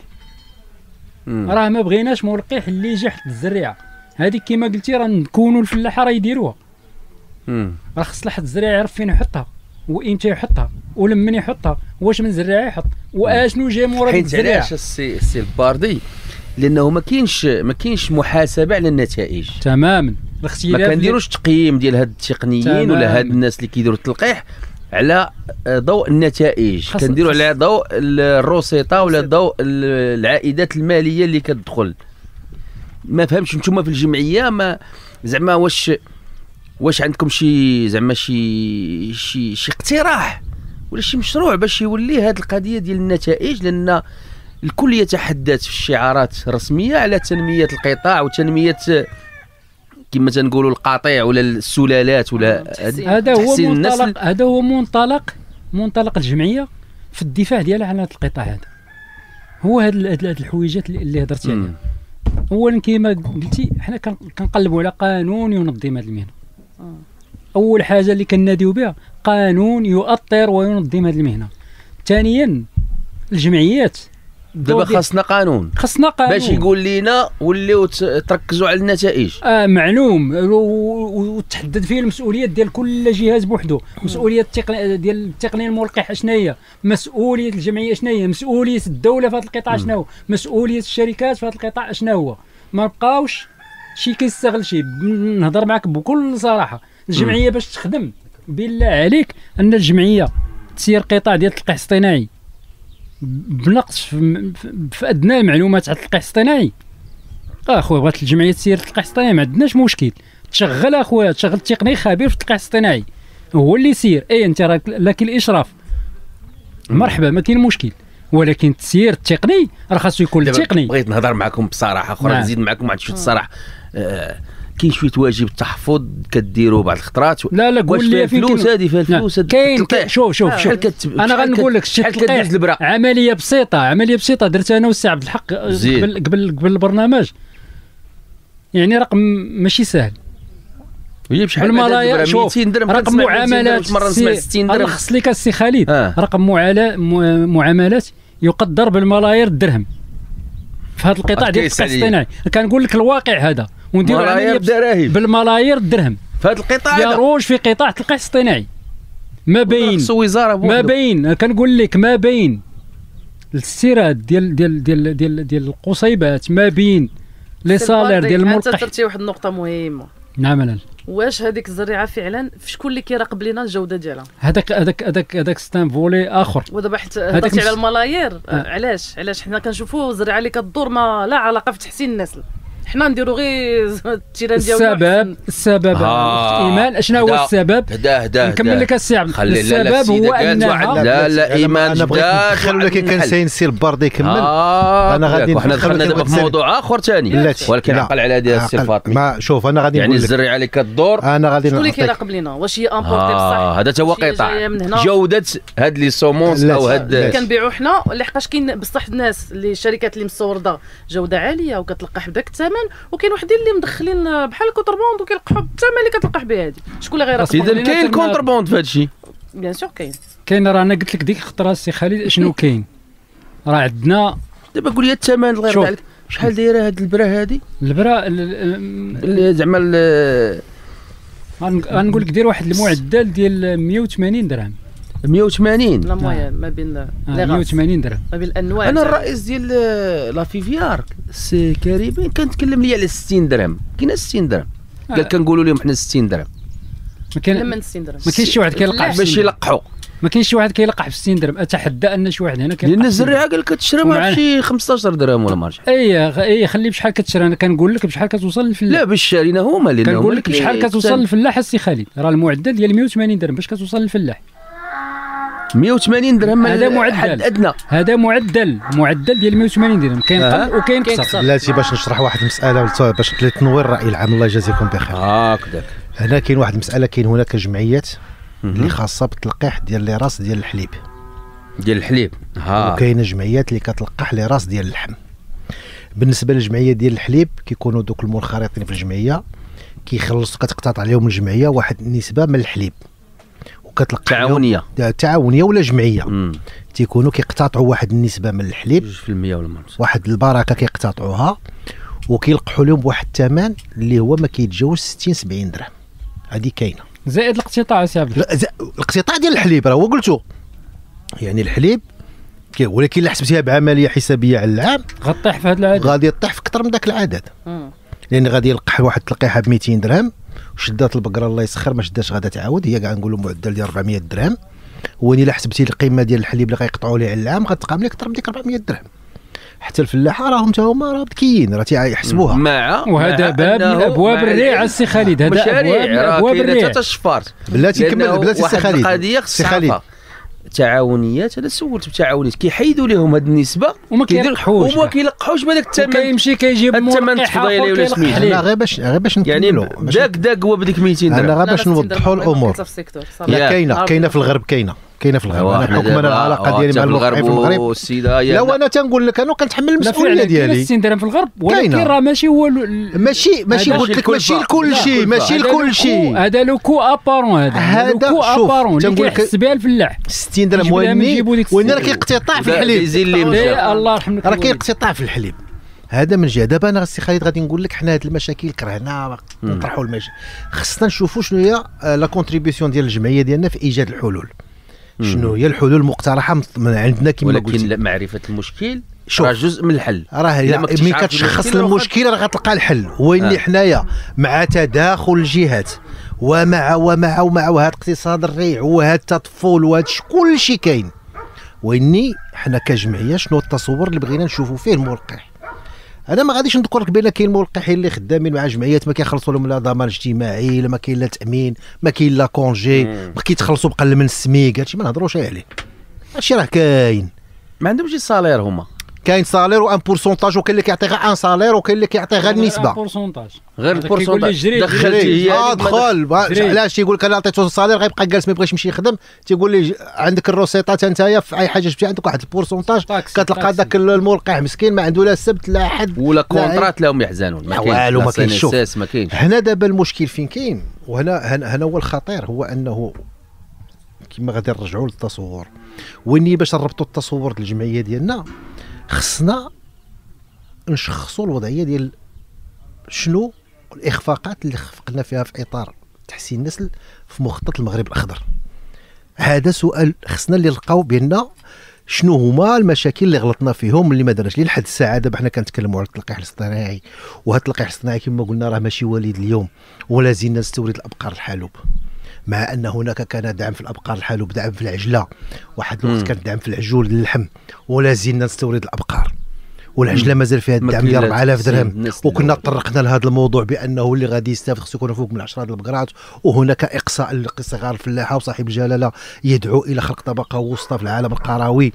راه ما بغيناش ملقح اللي يجي حتى الزريعه هذيك كما قلتي، راه نكونوا الفلاحه راه يديروها. راه خص لحد الزريعه يعرف فين يحطها وامتى يحطها ولمن يحطها، واش من زريعه يحط واشنو جاي مورا الزريعه.
حيت علاش السي السي الباردي؟ لانه ما كاينش ما كاينش محاسبه على النتائج
تماما. الاختلاف
ما كنديروش تقييم ديال هاد التقنيين تماماً. ولا هاد الناس اللي كيديروا التلقيح على ضوء النتائج، كنديروا على ضوء الروسيطه ولا ضوء العائدات الماليه اللي كتدخل. ما فهمتش نتوما في الجمعيه ما زعما واش واش عندكم شي زعما شي شي شي اقتراح ولا شي مشروع باش يولي هذه القضيه ديال النتائج؟ لان الكل يتحدث في الشعارات الرسميه على تنميه القطاع وتنميه كما تنقولوا القطيع ولا السلالات ولا
هذا هو منطلق هذا هو منطلق منطلق الجمعيه في الدفاع ديالها عن هذا القطاع. هذا هو هاد الحويجات اللي هضرتي عليها. اولا كما قلتي حنا كنقلبوا على قانون ينظم هذه المهنه. اول حاجه اللي كناديو بها قانون يؤطر وينظم هذه المهنه. ثانيا الجمعيات
دابا خاصنا قانون
خاصنا قانون
باش يقول لينا وليو تركزوا على النتائج.
اه معلوم، وتحدد فيه المسؤوليات ديال كل جهاز بوحده. مسؤوليه التقنيه ديال التقنيه الملقح شنو هي، مسؤوليه الجمعيه شنو هي، مسؤوليه الدوله في هذا القطاع شنو هو، مسؤوليه الشركات في هذا القطاع شنو هو. ما بقاوش شي كيستغل شي. نهضر معك بكل صراحه، الجمعيه باش تخدم بالله عليك ان الجمعيه تسير قطاع ديال التلقيح الاصطناعي بنقص في, في ادنى المعلومات على التلقيح الاصطناعي. اخويا بغات الجمعيه تسير التلقيح الاصطناعي ما عندناش مشكل، تشغل اخويا تشغل تقني خبير في التلقيح الاصطناعي هو اللي يسير. اي انت راك لكن الاشراف مرحبا ما كاين مشكل، ولكن تسير التقني راه خاصو يكون التقني.
بغيت نهضر معكم بصراحه اخرى نعم. نزيد معكم واحد شويه الصراحه. آه كاين شويه واجب التحفظ كديروا بعض الخطرات.
لا لا قول لي
الفلوس هذه فيها الفلوس
كاين. شوف شوف شوف كتب... انا غنقول لك شحال كدوز عمليه بسيطه عمليه بسيطه درتها انا والسي عبد الحق قبل قبل قبل البرنامج. يعني رقم ماشي سهل.
هي بشحال مئتين درهم
رقم معاملات
مره نسمع ستين درهم.
خص لك السي خالد آه. رقم معاملات يقدر بالملايير الدرهم في هذا القطاع ديال التلقيح الاصطناعي. كنقول لك الواقع هذا ونديروا عمليه بالملايير الدرهم
في هذا القطاع.
يروج في قطاع التلقيح الاصطناعي ما بين ما بين كنقول لك ما بين الاستيراد ديال ديال ديال ديال ديال القصيبات، ما بين لي سالير ديال الملقح.
انت درتي واحد النقطه مهمه.
نعم لالا.
واش هذيك الزريعه فعلا شكون اللي كيراقب لنا الجوده ديالها؟
هذاك هذاك هذاك هذاك ستان فولي اخر.
ودابا حيت هضرتي على الملايير. آه. علاش علاش حنا كنشوفوا الزريعه اللي كدور ما لا علاقه في تحسين النسل. حنا نديروا غير التيران ديالنا.
السبب السبب آه. ايمان اشنا هو السبب؟
هدا هدا
نكمل لك السي عبد. السبب هو انها
لا لا ايمان
انا بغيت ندخل ولكن كان ساين السي الباردي يكمل.
آه انا غادي حنا دخلنا دابا في موضوع اخر ثاني ولكن عقل على هذه السي فاطمه.
ما شوف انا غادي
يعني الزريعه اللي كدور
انا غادي
شكون اللي كيراقب لينا؟ واش هي امبورتي بصح؟
هذا تا هو قطاع جوده هاد لي سومونس او هاد
اللي كنبيعوا حنا. لحقاش كاين بصح الناس اللي الشركات اللي مستورده جوده عاليه وكتلقح بداك الثمن الثمن، وكاين وحدين اللي مدخلين بحال الكونتربوند وكيلقحوا بالثمن اللي كتلقح به هذه. شكون اللي غير
اذا كاين كونتربوند في هذا الشيء؟
بيان سور كاين
كاين. راه انا قلت لك ديك الخطره السي خالد شنو كاين. راه عندنا
دابا قول لي الثمن الغير عليك شحال دايره هذه البرا هذه؟
البرا
زعما
غنقول لك دير واحد المعدل ديال مية وثمانين درهم.
مية وثمانين
لا موين ما بين لي
مية وثمانين درهم
ما بين الانواع.
انا الرئيس ديال لافيفيار سي كريم كان تكلم لي على ستين درهم. كاين ستين درهم قال كنقولوا لهم حنا ستين درهم.
ما كاين
لما ستين درهم
ما كاينش شي واحد كيلقح
باش يلقحوا.
ما كاينش شي واحد كيلقح ب ستين درهم. اتحدى ان شي واحد هنا كيلقح.
لان الزريعه قال كتشربها بشي خمسطاش درهم ولا ما عرفتش.
اي اي خلي بشحال كتشري. انا كنقول لك بشحال كتوصل للفلاح.
لا باش شارينا هما لان
كنقول لك بشحال كتوصل للفلاح السي خالد. راه المعدل ديال مية وثمانين درهم باش كتوصل للفلاح.
مية وثمانين درهم
هذا معدل
ادنى.
هذا معدل معدل ديال مية وثمانين درهم. كاين قل وكاين كثر.
بلاتي باش نشرح واحد المساله باش تنوير الراي العام. الله يجازيكم بخير.
هكذاك
هنا كاين واحد المساله. كاين هناك جمعيات اللي خاصه بالتلقيح ديال لي راس ديال الحليب
ديال الحليب. ها
وكاين جمعيات اللي كتلقح لي راس ديال اللحم. بالنسبه للجمعيه ديال الحليب كيكونوا دوك المنخرطين في الجمعيه كيخلصوا كتقتطع عليهم الجمعيه واحد النسبه من الحليب وكتلقح
تعاونيه
تعاونيه ولا جمعيه مم. تيكونوا كيقتطعوا واحد النسبه من الحليب
جوج في المية ولا مرت.
واحد البركه كيقتطعوها وكيلقحوا لهم بواحد الثمن اللي هو ما كيتجاوز ستين سبعين درهم. هذه كاينه
زائد الاقتطاع سي عبد.
لا الاقتطاع ديال الحليب راه هو قلتو يعني الحليب كي ولكن الا حسبتيها بعمليه حسابيه على العام
غطيح في هذا العدد
غادي يطيح في اكثر من ذاك العدد. لان غادي يلقح واحد التلقيحه ب ميتين درهم وشدات البقره الله يسخر ما شداش غادا تعاود هي كاع نقولوا معدل ديال أربعمية درهم. واني الا حسبتي القيمه ديال الحليب اللي غيقطعوا ليه على العام غتلقى ملي اكثر من ديك أربعمية درهم. حتى الفلاحه راهم تا هما راه ذكيين راه تيحسبوها
مع
وهذا باب من ابواب الريع السي خالد. هذا ابواب من ابواب الريع
حتى الشفارت.
بلاتي كمل بلاتي السي خالد.
القضيه خصها تعاونيات. انا سولت بتعاونيات كيحيدوا لهم هذه النسبه
وما كيلقحوش
وما كيلقحوش بهذاك الثمن.
كيمشي كيجيب
الثمن التفضيلي ولا سميتو.
لا غير باش غير باش
نكملوا يعني داك داك هو بديك ميتين درهم.
انا غير باش نوضحوا الامور. لا كاينه كاينه في الغرب كاينه كاينه في الغرب. انا بحكم انا العلاقه ديالي مع الموقعين في المغرب لا وانا تنقول لك انا كنتحمل المسؤوليه ديالي.
ستين درهم في الغرب ولكن راه ماشي هو
ماشي ماشي قلت لك ماشي لكل شيء ماشي لكل شيء.
هذا لو كو ابارون هذا
هذا
كو ابارون اللي كيحس بها الفلاح.
ستين درهم ويني وين راه كيقتطع في الحليب.
الله يرحم لك
راه كيقتطع في الحليب. هذا من جهه. دابا انا السي خالد غادي نقول لك حنا هاد المشاكل كرهنا نطرحوا المشاكل. خصنا نشوفوا شنو هي لا كونتريبيسيون ديال الجمعيه ديالنا في ايجاد الحلول. شنو هي الحلول المقترحه من عندنا كما قلت.
ولكن معرفه المشكل راه جزء من الحل.
راه ملي كتشخص المشكل راه غتلقى الحل. وين اللي حنايا مع تداخل الجهات ومع ومع ومع وهذا اقتصاد الريع وهذا التطفول وهذا كل شيء كاين. ويني حنا كجمعيه شنو التصور اللي بغينا نشوفوا فيه الملقح. انا ما غاديش نذكر لك بان كاين ملقحين اللي خدامين مع جمعيات ما كيخلصوا لهم لا ضمان اجتماعي لا ما كاين لا تامين ما كاين لا كونجي ما كيتخلصوا بقل من السميك. هادشي ما نهضروش عليه. هادشي راه كاين.
ما عندهمش شي صالير هما.
كاين صالير وان بورسونتاج وكاين اللي كيعطي غير ان صالير وكاين اللي كيعطي غير النسبه.
بورسونتاج
غير البورسونتاج
دخلتي هي دخل. علاش تيقول لك انا عطيته الصالير غيبقى جالس ما يبغيش يمشي يخدم. تيقول لي عندك الروسيطات انت في اي حاجه جبتي عندك واحد البورسونتاج كتلقى داك الملقح مسكين ما عنده لا سبت لا حد
ولا كونطرات لهم يحزنون.
ما والو ما كاينش. شوف
ما كاينش.
هنا دابا المشكل فين كاين وهنا هنا هو الخطير هو انه كما غادي نرجعوا للتصور. واني باش نربطوا التصور ديال الجمعيه ديالنا خصنا نشخصوا الوضعيه ديال شنو الاخفاقات اللي خفقنا فيها في اطار تحسين النسل في مخطط المغرب الاخضر. هذا سؤال خصنا اللي نلقاو بيننا شنو هما المشاكل اللي غلطنا فيهم اللي ما درناش. لحد الساعه دابا حنا كنتكلموا على التلقيح الاصطناعي وهذا التلقيح الاصطناعي كما قلنا راه ماشي وليد اليوم ولا زلنا نستورد الابقار الحالوب. مع ان هناك كان دعم في الابقار الحالوب دعم في العجله واحد الوقت كان دعم في العجول للحم ولا زلنا نستورد الابقار والعجله مازال فيها الدعم ديال أربعة آلاف درهم. وكنا طرقنا لهذا الموضوع بانه اللي غادي يستافد خصو يكون فوق من عشرة د البقرات وهناك اقصاء لصغار الفلاحه وصاحب الجلاله يدعو الى خلق طبقه وسطى في العالم القروي.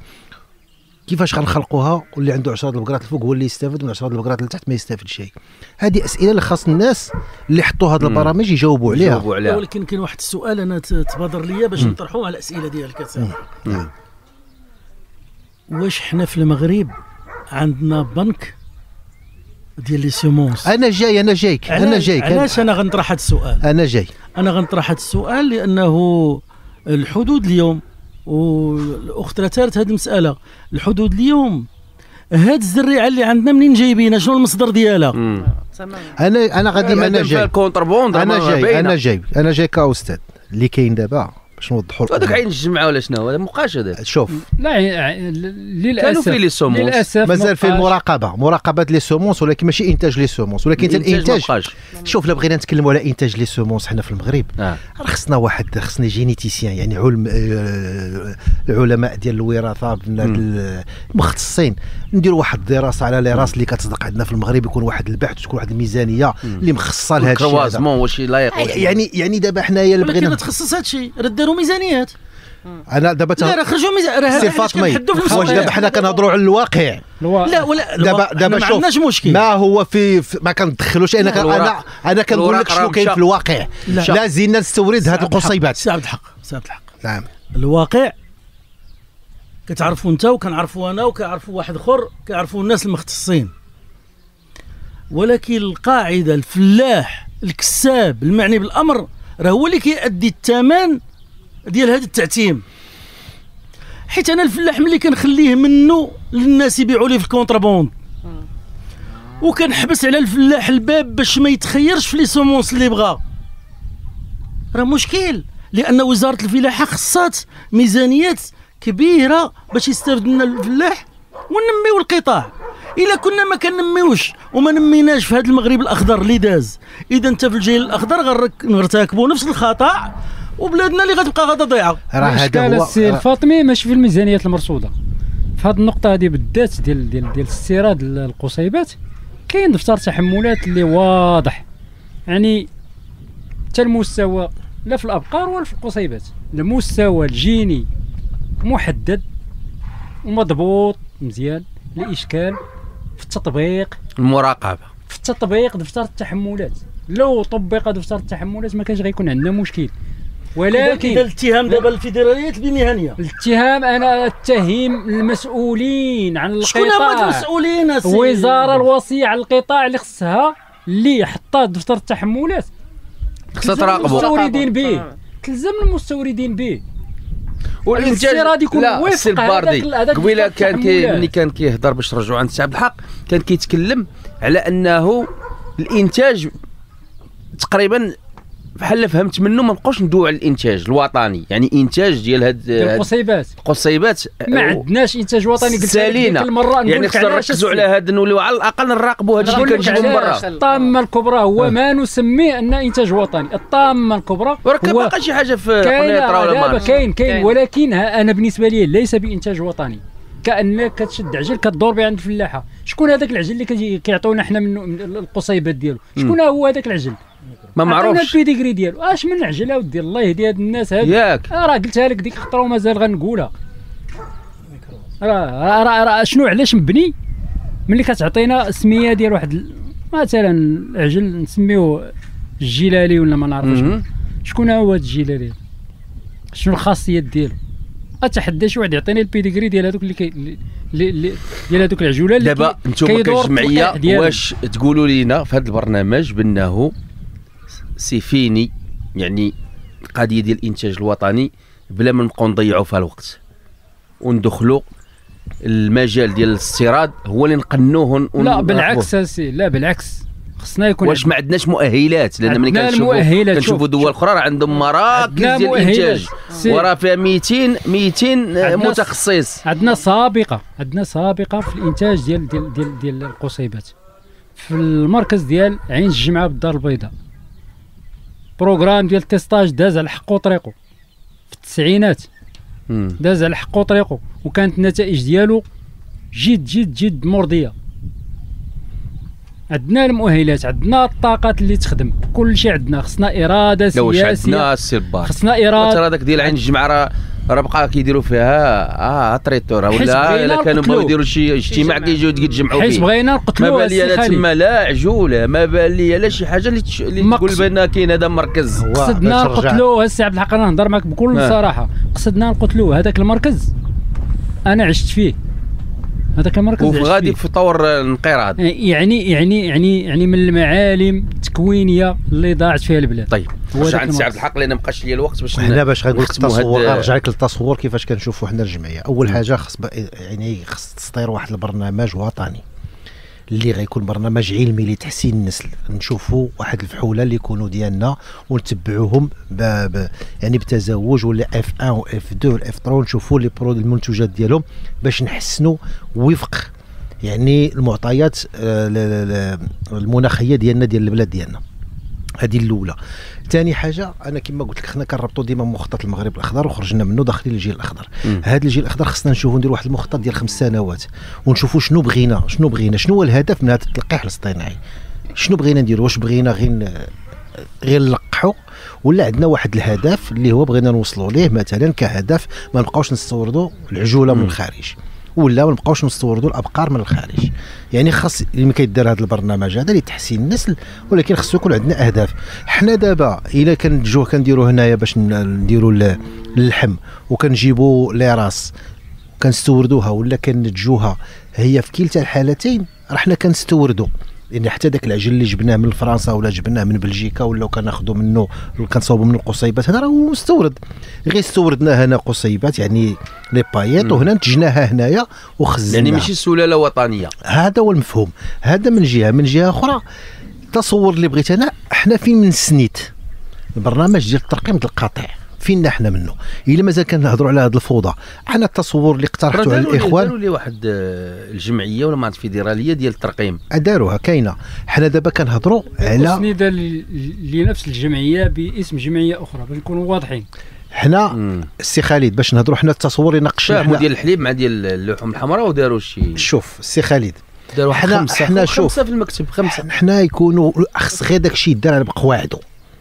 كيفاش غنخلقوها واللي عنده عشرة د البقرات الفوق هو اللي يستافد من عشرة د البقرات لتحت ما يستافد شيء. هذه اسئله اللي خاص الناس اللي حطوا هذه البرامج يجاوبوا عليها.
يجاوبوا عليها.
ولكن كاين واحد السؤال انا تبادر ليا باش نطرحوه على الاسئله ديالك اسامه. واش حنا في المغرب عندنا بنك ديال لي سيمونس.
انا جاي انا جايك انا جايك
علاش انا غنطرح هذا السؤال؟
انا جاي
انا غنطرح هذا السؤال لانه الحدود اليوم، والاخت راه ثارت هذه المساله، الحدود اليوم هاد الزريعه اللي عندنا منين جايبينها؟ شنو المصدر ديالها؟
انا انا غادي انا جاي انا جاي انا جاي انا جاي كاستاذ اللي كاين دابا باش نوضحوا
هذاك عين الجمعه ولا شنو هذا مابقاش هذا.
شوف
لا للاسف
كانوا في لي سومونس
للاسف
مازال في المراقبه مراقبه لي سومونس، ولكن ماشي انتاج لي سومونس، ولكن حتى الانتاج. شوف لا بغينا نتكلموا على انتاج لي سومونس حنا في المغرب راه آه. خصنا واحد خصنا جينيتيسيان، يعني علم العلماء ديال الوراثه المختصين، نديروا واحد الدراسه على لي راس اللي كتصدق عندنا في المغرب، يكون واحد البحث وتكون واحد الميزانيه اللي مخصصه لهذا الشيء هذا.
واش لايق
يعني يعني دابا حنايا اللي بغينا
نتخصص هذا الشيء راه داروا ميزانيات.
انا دابا
لا راه خرجوا ميزان.
سي فاطمي واش دابا حنا كنهضروا على الواقع؟
لا ولا
دابا دابا شوف ما
عندناش مشكل،
ما هو في, في ما كندخلوش. انا كان انا انا كنقول لك شنو كاين في الواقع. لا, لا زينا نستورد هذه القصيبات.
سي عبد الحق سي عبد الحق
نعم
الواقع كتعرفوا انت وكنعرفوا انا وكيعرفوا واحد اخر كيعرفوا الناس المختصين، ولكن القاعده الفلاح الكساب المعني بالامر راه هو اللي كيأدي الثمن ديال هذا التعتيم. حيت انا الفلاح ملي كنخليه منه للناس يبيعوا لي في الكونترابوند وكنحبس على الفلاح الباب باش ما يتخيرش في لي سومونس اللي بغا، راه مشكل. لان وزاره الفلاحه خصات ميزانيات كبيره باش يستافد منها الفلاح وننميو القطاع. الا كنا ما كننميوش وما نميناش في هذا المغرب الاخضر اللي داز، اذا انت في الجيل الاخضر غنرتكبوا نفس الخطا وبلادنا اللي غتبقى غادا ضيعه.
راه هذا هو
السي الفاطمي ماشي في الميزانيات المرصوده في هذه النقطه هذه بالذات ديال ديال ديال استيراد القصيبات. كاين دفتر تحملات اللي واضح، يعني حتى المستوى لا في الابقار ولا في القصيبات، المستوى الجيني محدد ومضبوط مزيان. الاشكال في التطبيق
المراقبه
في التطبيق دفتر التحملات. لو طبق دفتر التحملات ما كانش غيكون عندنا مشكل. ولكن
اذا الاتهام دابا الفيدراليات بمهنيه
الاتهام انا اتهم المسؤولين عن القطاع.
شكون هما المسؤولين؟
الوزاره الوصيه على القطاع اللي خصها اللي حطات دفتر التحملات
خصها تراقبوا
المستوردين به، تلزم المستوردين به.
والانتاج
يكون
وفق هذاك قبيله كان كي ملي كان كيهضر باش نرجعوا عند سي عبد الحق كان كيتكلم على انه الانتاج تقريبا بحال فهمت منه ما بقاوش ندويو على الانتاج الوطني، يعني انتاج ديال هاد
القصيبات
القصيبات
ما عندناش انتاج وطني. قلت لك المره
يعني خصنا نركزوا على هذا، نوليو على الاقل نراقبوا هذا الشيء كنجيبوا من برا.
الطامه الكبرى هو ما نسميه ان انتاج وطني. الطامه الكبرى
وراه باقي شي حاجه في قنيطره ولا ما
كاين كاين ولكن انا بالنسبه لي ليس بانتاج وطني. كانك كتشد عجل كدور به عند الفلاحه. شكون هذاك العجل اللي كيعطيونا حنا من القصيبات ديالو؟ شكون هو هذاك العجل؟
ما معروفش
البيديغري ديالو. اش من عجله ودي الله يهدي هاد الناس هاد
ياك.
راه قلتها لك ديك الخطره ومازال غنقولها. راه راه راه شنو علاش مبني ملي كتعطينا السميه ديال واحد مثلا العجل نسميوه الجلالي ولا ما نعرفوش شكون هو هاد الجلالي، شنو الخاصيات ديالو. اتحدى شي واحد يعطيني البيديغري ديال هذوك اللي كي اللي ديال هذوك العجوله اللي
دابا نتوما كجمعيه واش تقولوا لينا في هذا البرنامج بانه سيفيني يعني القضيه ديال الانتاج الوطني بلا ما نبقاو نضيعوا فيها الوقت وندخلوا المجال ديال الاستيراد هو اللي نقنوه؟
لا بالعكس سي لا بالعكس خصنا يكون
واش ما عندناش مؤهلات؟ لان ملي كنشوفوا كنشوفوا دول اخرى راه عندهم مراكز ديال الانتاج وراه فيها مئتين مئتين متخصص.
عندنا سابقه عندنا سابقه في الانتاج ديال ديال ديال, ديال القصيبات في المركز ديال عين الجمعه بالدار البيضاء. بروغرام ديال التيستاج داز على حقه طريقه في التسعينات، داز على حقه طريقه وكانت النتائج ديالو جد جد جد مرضيه. عندنا المؤهلات، عندنا الطاقات اللي تخدم، كل شيء عندنا. خصنا اراده سياسيه.
عندنا السبار
خصنا اراده.
ترى داك ديال عين الجمعه راه راه بقى كيديروا فيها اه طريطور ولا الا كانوا بغاو يديروا شي اجتماع كيجيو يتجمعوا فيه.
حيت بغينا نقتلوا.
ما بان لي لا تما لا عجوله، ما بان لي لا شي حاجه اللي, تش... اللي تقول بان كاين هذا مركز.
قصدنا نقتلوه. السي عبد الحق انا نهضر معك بكل صراحه، قصدنا نقتلوه هذاك المركز. انا عشت فيه هذاك المركز
وغادي في طور الانقراض.
يعني يعني يعني يعني من المعالم التكوينيه اللي ضاعت فيها البلاد.
طيب واش عند سي عبد الحق لان ما بقاش ليا الوقت باش
هنا باش غنقول لك التصور. غنرجع لك للتصور كيفاش كنشوفوا حنا الجمعيه. اول حاجه خص يعني خص تسطير واحد البرنامج وطني اللي غيكون برنامج علمي لتحسين النسل. نشوفوا واحد الفحوله اللي يكونوا ديالنا ونتبعوهم ب... ب... يعني بتزاوج ولا اف واحد و اف اثنين و اف ثلاثة ونشوفوا لي برود المنتوجات ديالهم باش نحسنوا وفق يعني المعطيات المناخيه ديالنا ديال البلاد ديالنا. هذه الاولى. ثاني حاجه انا كما قلت لك حنا كنربطوا ديما مخطط المغرب الاخضر وخرجنا منه داخلين الجيل الاخضر. هذا الجيل الاخضر خصنا نشوفوا نديروا واحد المخطط ديال خمس سنوات ونشوفوا شنو بغينا شنو بغينا شنو هو الهدف من هذا التلقيح الاصطناعي. شنو بغينا نديروا؟ واش بغينا غير غير نلقحوا ولا عندنا واحد الهدف اللي هو بغينا نوصلوا ليه مثلا كهدف ما نبقاوش نستوردوا العجوله من الخارج ولا ما نبقاوش نستوردوا الابقار من الخارج. يعني خاص اللي كيدير هذا البرنامج هذا لتحسين النسل ولكن خصو يكون عندنا اهداف. حنا دابا الا كنجيو كنديروا هنايا باش نديروا اللحم وكنجيبوا لي راس كنستوردوها ولا كنتجوها هي في كلتا الحالتين راه حنا كنستوردوا. لان حتى داك العجل اللي جبناه من فرنسا ولا جبناه من بلجيكا ولا كناخذوا منه كنصاوبوا منه القصيبات هذا راه مستورد. غير استوردنا هنا قصيبات يعني لي بايات وهنا نتجناها هنايا وخزناها.
يعني ماشي سلاله وطنيه.
هذا هو المفهوم. هذا من جهه. من جهه اخرى التصور اللي بغيت انا حنا فين من سنيت البرنامج ديال الترقيم ديال القطيع فينا حنا منه. الا مازال كنهضروا على هذه الفوضى انا التصور اللي اقترحته على الاخوان
داروا لي واحد الجمعيه ولا ما فيدراليه ديال الترقيم
داروها كاينه. حنا دابا كنهضروا على
مسنده لنفس الجمعيه باسم جمعيه اخرى باش نكونوا واضحين.
حنا السي خالد باش نهضروا حنا التصور اللي ناقشنا
فهموا ديال الحليب مع ديال اللحوم الحمراء وداروا شي.
شوف السي خالد
داروا
حنا
خمسه
حنا شوف
خمسه في المكتب خمسه.
حنا يكونوا خص غير داكشي يدار على بقواعدو.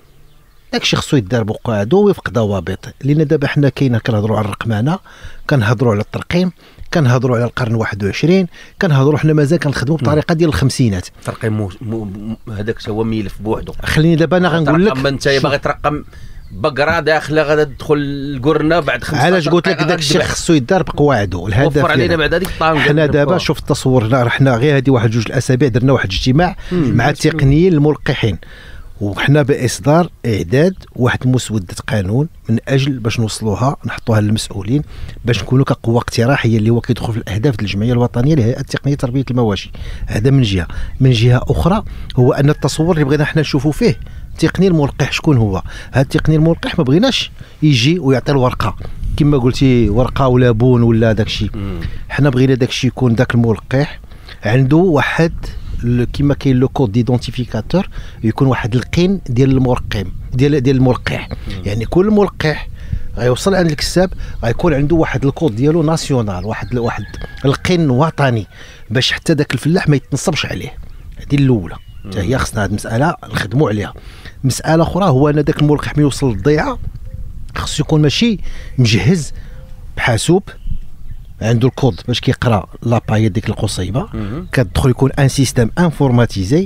داكشي خصو يدار بقواعدو وفق ضوابط. لان دابا حنا كاينه كنهضروا على الرقمنه كنهضروا على الترقيم كنهضروا على القرن واحد وعشرين كنهضروا حنا مازال كنخدموا بطريقه ديال الخمسينات.
الترقيم هذاك هو ملف بوحدو.
خليني دابا انا غنقول لك
انت باغي ترقم بقره داخله غادا تدخل القرنه بعد خمسة
علاش قلت لك داك الشيء خصو يدار بقواعدو. الهدف
وفر علينا بعد هذيك الطعام.
حنا دابا شوف التصور حنا غير هذه واحد جوج الاسابيع درنا واحد الاجتماع مع التقنيين الملقحين وحنا باصدار اعداد واحد مسوده قانون من اجل باش نوصلوها نحطوها للمسؤولين باش نكونوا كقوه اقتراحيه اللي هو كيدخل في الاهداف ديال الجمعيه الوطنيه للهيئه التقنيه لتربيه المواشي. هذا من جهه. من جهه اخرى هو ان التصور اللي بغينا حنا نشوفوا فيه التقني الملقح شكون هو. هذا التقني الملقح ما بغيناش يجي ويعطي الورقه كما قلتي ورقه ولا بون ولا داك الشيء. حنا بغينا داك الشيء يكون داك الملقح عنده واحد كما كاين لو كود ديدونتيفيكاتور يكون واحد القين ديال المرقم ديال ديال الملقح. يعني كل ملقح غيوصل عند الكساب غيكون عنده واحد الكود ديالو ناسيونال واحد واحد القين وطني باش حتى داك الفلاح ما يتنصبش عليه. هذه الاولى حتى هي خصنا هذه المساله نخدموا عليها. مساله اخرى هو ان داك الملقح ملي يوصل للضيعه خصو يكون ماشي مجهز بحاسوب عنده الكود باش كيقرا لابايات ديك القصيبه كتدخل يكون ان سيستيم انفورماتيزي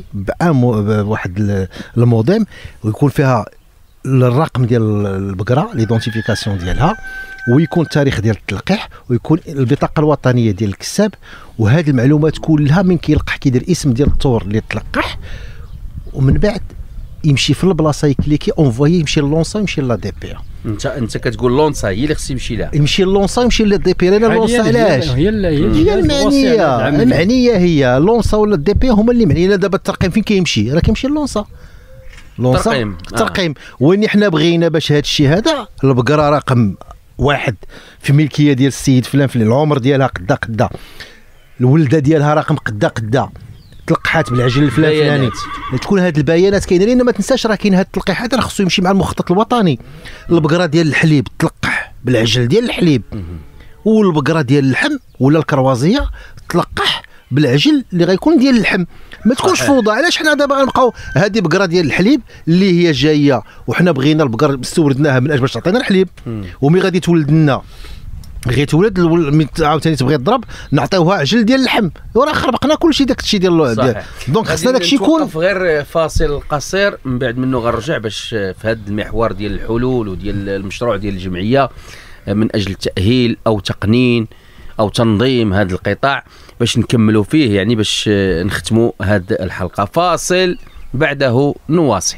بواحد الموديم ويكون فيها الرقم ديال البقره ليدونتيفيكاسيون ديالها ويكون التاريخ ديال التلقيح ويكون البطاقه الوطنيه ديال الكساب وهذه المعلومات كلها من كيلقح كيدير اسم ديال الطور اللي تلقح ومن بعد يمشي في البلاصه يكليكي اونفوي يمشي لونسا يمشي لا دي بي.
انت انت كتقول لونسا هي اللي خص يمشي لها.
يمشي لونسا يمشي لدي بي. لان لونسا علاش
هي
هي المعنيه المعنيه هي لونسا ولا دي بي هما اللي معنيين. دابا الترقيم فين كيمشي راه كيمشي لونسا لونسا الترقيم الترقيم آه. وين حنا بغينا باش هذا الشيء هذا البقره رقم واحد في ملكيه ديال السيد فلان فلان العمر ديالها قدا قدا الولده ديالها رقم قدا قدا تلقحات بالعجل الفلاني الفلاني تكون هذه البيانات كاينه. لان ما تنساش راه كاين هذا التلقيحات راه خصو يمشي مع المخطط الوطني. البقره ديال الحليب تلقح بالعجل ديال الحليب والبقره ديال اللحم ولا الكروازيه تلقح بالعجل اللي غيكون ديال اللحم. ما تكونش فوضى. علاش حنا دابا غنبقاو هذه بقره ديال الحليب اللي هي جايه وحنا بغينا البقره استوردناها من اجل باش تعطينا الحليب ومي غادي تولد لنا غير تولد عاوتاني تبغي تضرب نعطيوها عجل ديال اللحم وراه خربقنا كلشي داك الشيء ديال دونك خصنا داك الشيء يكون
غير فاصل قصير من بعد منه غنرجع باش في هذا المحور ديال الحلول وديال المشروع ديال الجمعيه من اجل تاهيل او تقنين او تنظيم هذا القطاع باش نكملوا فيه، يعني باش نختموا هذه الحلقه. فاصل بعده نواصل.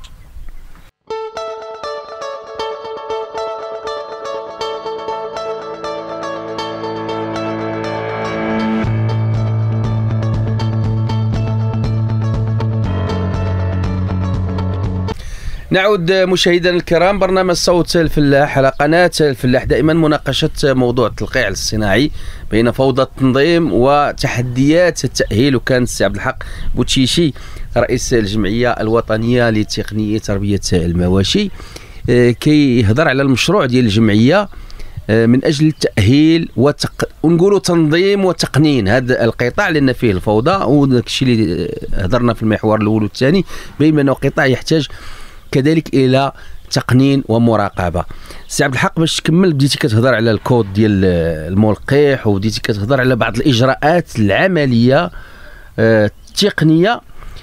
نعود مشاهدينا الكرام، برنامج صوت الفلاح على قناة الفلاح، دائما مناقشة موضوع التلقيح الصناعي بين فوضى التنظيم وتحديات التأهيل. وكان السي عبد الحق بوتشيشي رئيس الجمعية الوطنية لتقنية تربية المواشي كي يهضر على المشروع ديال الجمعية من أجل التأهيل وتق... ونقولوا تنظيم وتقنين هذا القطاع، لأن فيه الفوضى وداك الشيء اللي هضرنا في المحور الأول والثاني، بما أنه قطاع يحتاج كذلك الى تقنين ومراقبه. سي عبد الحق باش تكمل، بديتي كتهضر على الكود ديال الملقح وبديتي كتهضر على بعض الاجراءات العمليه التقنيه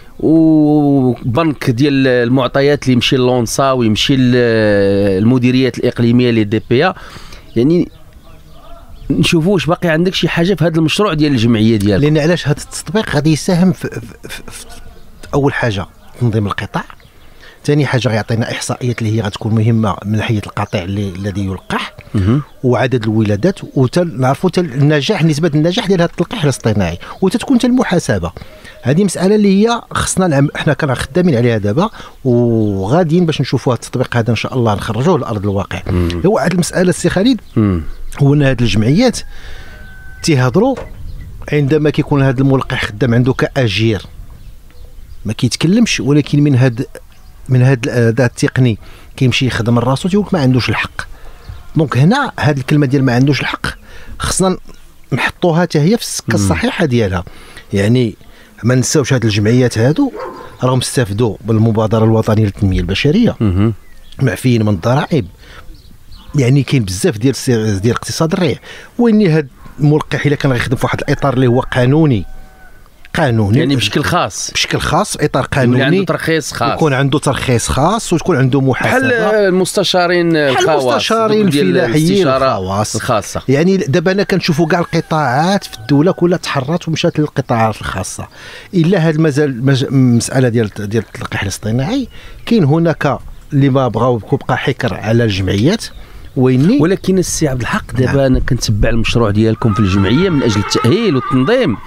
وبنك ديال المعطيات اللي يمشي للونسا ويمشي للمديريات الاقليميه لي دي بي، يعني نشوفوا واش باقي عندك شي حاجه في هذا المشروع ديال الجمعيه ديالك.
لان علاش هذا التطبيق غادي يساهم في, في, في, في اول حاجه تنظيم القطاع، ثاني حاجه غيعطينا احصائيات اللي هي غتكون مهمه من ناحيه القطيع اللي الذي يلقح وعدد الولادات، ونعرفوا النجاح، نسبه النجاح ديال هذا التلقيح الاصطناعي، وتتكون المحاسبه. هذه مساله اللي هي خصنا العم... احنا كنا خدامين عليها دابا وغاديين باش نشوفوا هذا التطبيق هذا ان شاء الله نخرجوه لارض الواقع. هو هذه المساله السي خالد، هو ان هذه الجمعيات تيهضروا عندما كيكون هذا الملقح خدام عنده كاجير ما كيتكلمش، ولكن من هذا من هذا الاداء التقني كيمشي يخدم راسو تيقول ما عندوش الحق. دونك هنا هذه الكلمه ديال ما عندوش الحق خصنا نحطوها حتى هي في السكه الصحيحه ديالها. يعني ما نساوش هذه الجمعيات هادو راهم استفدوا بالمبادره الوطنيه للتنميه البشريه، معفيين من الضرائب، يعني كاين بزاف ديال ديال اقتصاد الريع. واني هذا الملقح الا كان غيخدم في واحد الاطار اللي هو قانوني قانوني
يعني بشكل خاص
بشكل خاص اطار قانوني،
عنده ترخيص خاص،
يكون عنده ترخيص خاص وتكون عنده محاسبه،
بحال المستشارين الخواص،
المستشارين الفلاحيين الخواص
الخاصه.
يعني دابا انا كنشوفوا كاع القطاعات في الدوله كلها تحررت ومشات للقطاعات الخاصه، الا هذه المزال المساله ديال ديال التلقيح الاصطناعي كاين هناك اللي ما بغاو يبقى حكر على الجمعيات. ويني
ولكن السي عبد الحق دابا نعم. انا كنتبع المشروع ديالكم في الجمعيه من اجل التاهيل والتنظيم،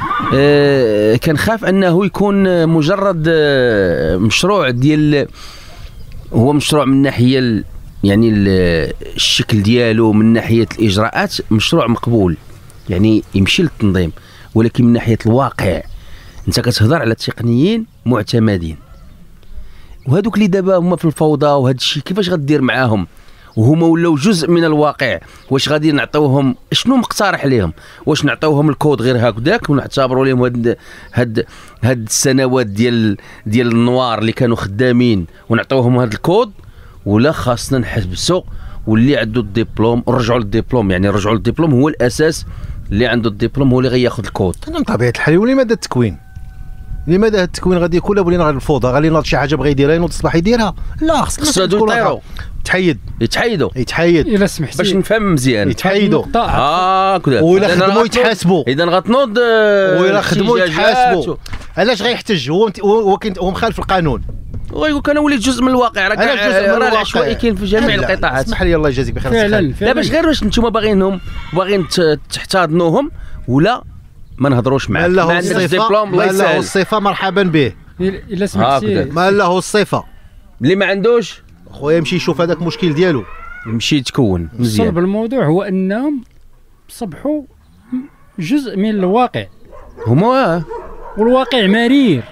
أه كنخاف انه يكون مجرد أه مشروع ديال، هو مشروع من ناحيه يعني الشكل ديالو، من ناحيه الاجراءات مشروع مقبول يعني يمشي للتنظيم، ولكن من ناحيه الواقع انت كتهضر على تقنيين معتمدين، وهذوك اللي دابا هما في الفوضى وهذا الشيء كيفاش غدير معاهم وهما ولاو جزء من الواقع؟ واش غادي نعطيوهم شنو مقترح عليهم؟ واش نعطيوهم الكود غير هكذاك ونعتبروا لهم هاد هاد هاد السنوات ديال ديال النوار اللي كانوا خدامين ونعطيوهم هاد الكود، ولا خاصنا نحبسوا واللي عنده الدبلوم ونرجعوا للدبلوم؟ يعني رجعوا للدبلوم هو الاساس، اللي عنده الدبلوم هو اللي غياخذ الكود.
من طبيعه الحال. ولماذا التكوين؟ لماذا هذا التكوين غادي يكون ولينا غير الفوضى؟ غادي ينوض شي حاجه بغى يديرها ينوض الصباح يديرها؟ لا، خصنا
يطيروا
تحيد
يتحيدوا
يتحيد الا سمحتي
باش نفهم مزيان.
يتحيدوا
هكذا،
ولا خدموا يتحاسبوا،
اذا غتنوض
ولا خدموا يتحاسبوا. علاش غيحتج؟ هو هو هو مخالف القانون
ويقول لك انا وليت جزء من الواقع. راه راه العشوائي كاين في جميع القطاعات.
اسمح لي الله يجازيك بخير.
فعلا
لا باش غير واش نتوما باغينهم باغيين تحتضنوهم ولا ما نهضروش معاك؟ ما عندكش ديبلوم الله يسهل.
له الصفه مرحبا به.
الا سمحتي
ما له الصفه
اللي ما عندوش
خويا يمشي يشوف هذاك المشكل ديالو،
يمشي يتكون مزيان.
صلب الموضوع هو انهم صبحوا جزء من الواقع،
هما
والواقع مرير.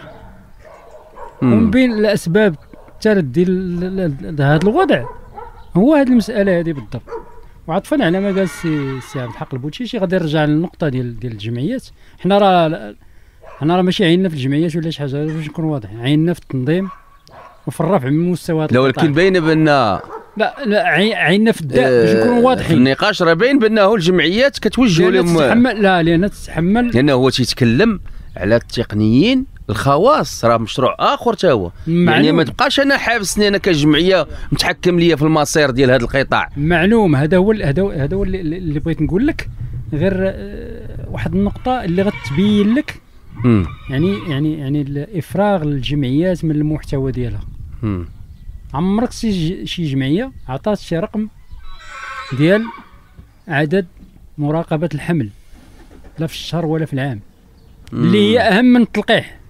ومن بين الاسباب الثالث ديال هذا الوضع هو هذه المساله هذه بالضبط. وعطفا على ما قال السي سي عبد الحق البوتشيشي غادي نرجع للنقطه ديال ديال الجمعيات. حنا راه حنا راه ماشي عيننا في الجمعيات ولا شي حاجه، باش نكون واضح، عيننا في التنظيم وفي الرفع من مستويات.
لا ولكن باين بان
لا لا عيننا في الداء باش نكونوا واضحين
في النقاش. راه باين بانه الجمعيات كتوجهوا لهم
تتحمل. لا لان تتحمل،
لانه هو تيتكلم على التقنيين الخواص، راه مشروع اخر تا هو. يعني ما تبقاش انا حابسني انا كجمعيه متحكم ليا في المصير ديال هذا القطاع.
معلوم. هذا هو هذا هذا هو اللي, اللي بغيت نقول لك. غير آه، واحد النقطه اللي غتبين لك
مم.
يعني يعني يعني الافراغ الجمعيات من المحتوى ديالها.
مم.
عمرك شي شي جمعيه عطات شي رقم ديال عدد مراقبه الحمل لا في الشهر ولا في العام، اللي هي اهم من التلقيح.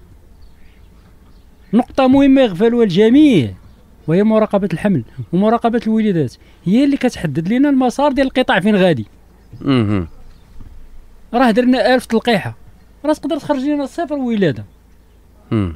نقطه مهمه يغفلوها الجميع وهي مراقبه الحمل ومراقبه الوليدات، هي اللي كتحدد لنا المسار ديال القطاع فين غادي.
مم.
راه درنا ألف تلقيحه، راه تقدر تخرج لنا صفر ولاده.
مم.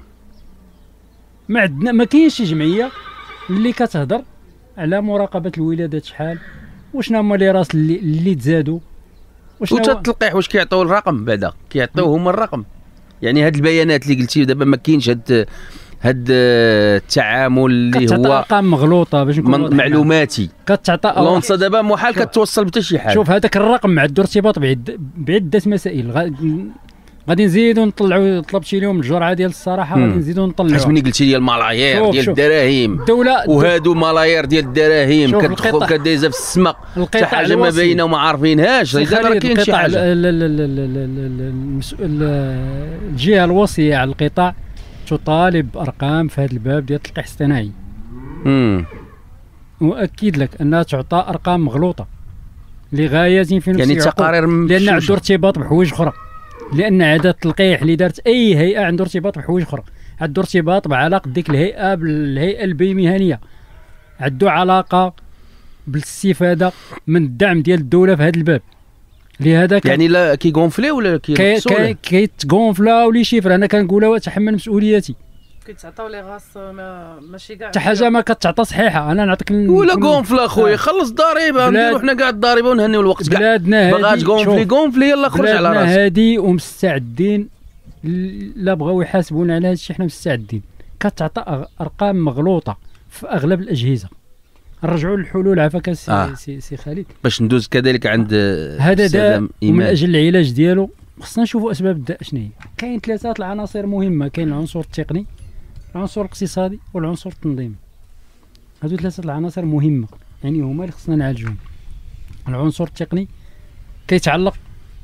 ما عندنا ما كاينش شي جمعيه اللي كتهضر على مراقبه الولادات شحال، وشنا هما لي راس اللي, اللي تزادوا، وشنا
وتا التلقيح واش كيعطيو الرقم بعدا كيعطيو هما الرقم. يعني هاد البيانات اللي قلتي دابا ما كاينش هاد هاد التعامل اللي
كتعطى
هو
ارقام مغلوطه باش نكون
معلوماتي.
كتعطى
لونسا دابا محال كتوصل بحتى شي حاجه.
شوف هذاك الرقم معدو ارتباط بعد بعده مسائل. غا- غادي نزيدو نطلعوا، طلبت شي اليوم الجرعه ديال الصراحه غادي نزيدو نطلعوا.
حسب ملي قلتي لي الملايير
شوف
ديال
شوف.
الدراهم
الدوله
وهادو ملايير ديال الدراهم
شوف
كتدخل
القطاع-
كدايزه في السماء حتى
القطاع
حاجه ما
الوصي.
باينه وما عارفينهاش. اذا راه كاين شي
القطاع
حاجه.
ال- ال- ال- ال- ال- ال- المسؤول الجهه الوصيه على القطاع تطالب بارقام في هذا الباب ديال التلقيح الاصطناعي،
امم
واكد لك انها تعطى ارقام مغلوطه لغايه فين
يعني تقارير
لان عنده
مفشوشة.
ارتباط بحوايج اخرى، لان عدد التلقيح اللي دارت اي هيئه عنده ارتباط بحوايج اخرى، عنده ارتباط بعلاقه ديك الهيئه بالهيئه البيمهنيه، عنده علاقه بالاستفاده من الدعم ديال الدوله في هذا الباب. لهذا كان
يعني لا كيغونفلي ولا
كي
كينقصوا
كي كيتغونفلا ولي شيفر. انا كنقولها واتحمل مسؤوليتي.
كيتعطاو لي غاس ما- ماشي كاع
حتى حاجه ما كتعطى صحيحه. انا نعطيك ال-
ولا
نكون-
غونفلا خويا
آه.
خلص ضريبه
بلاد-
نديرو حنا كاع الضريبه ونهنيو الوقت كاع.
بلادنا
بغات
هادي
غونفلي
شوف،
غونفلي يلا خرج على
بلادنا
راسك.
هادي ومستعدين ل- لا بغاو يحاسبونا على هذا الشيء حنا مستعدين. كتعطى أغ- ارقام مغلوطه في اغلب الاجهزه. نرجعوا للحلول عافاك سي,
آه.
سي, سي خالد.
باش ندوز كذلك عند
هذا
الأستاذة
داء ومن
إيمان.
اجل العلاج ديالو خصنا نشوفوا اسباب الداء شنو هي. كاين ثلاثه العناصر مهمه، كاين العنصر التقني، العنصر الاقتصادي، والعنصر التنظيمي. هذو ثلاثه العناصر مهمه، يعني هما اللي خصنا نعالجوهم. العنصر التقني كيتعلق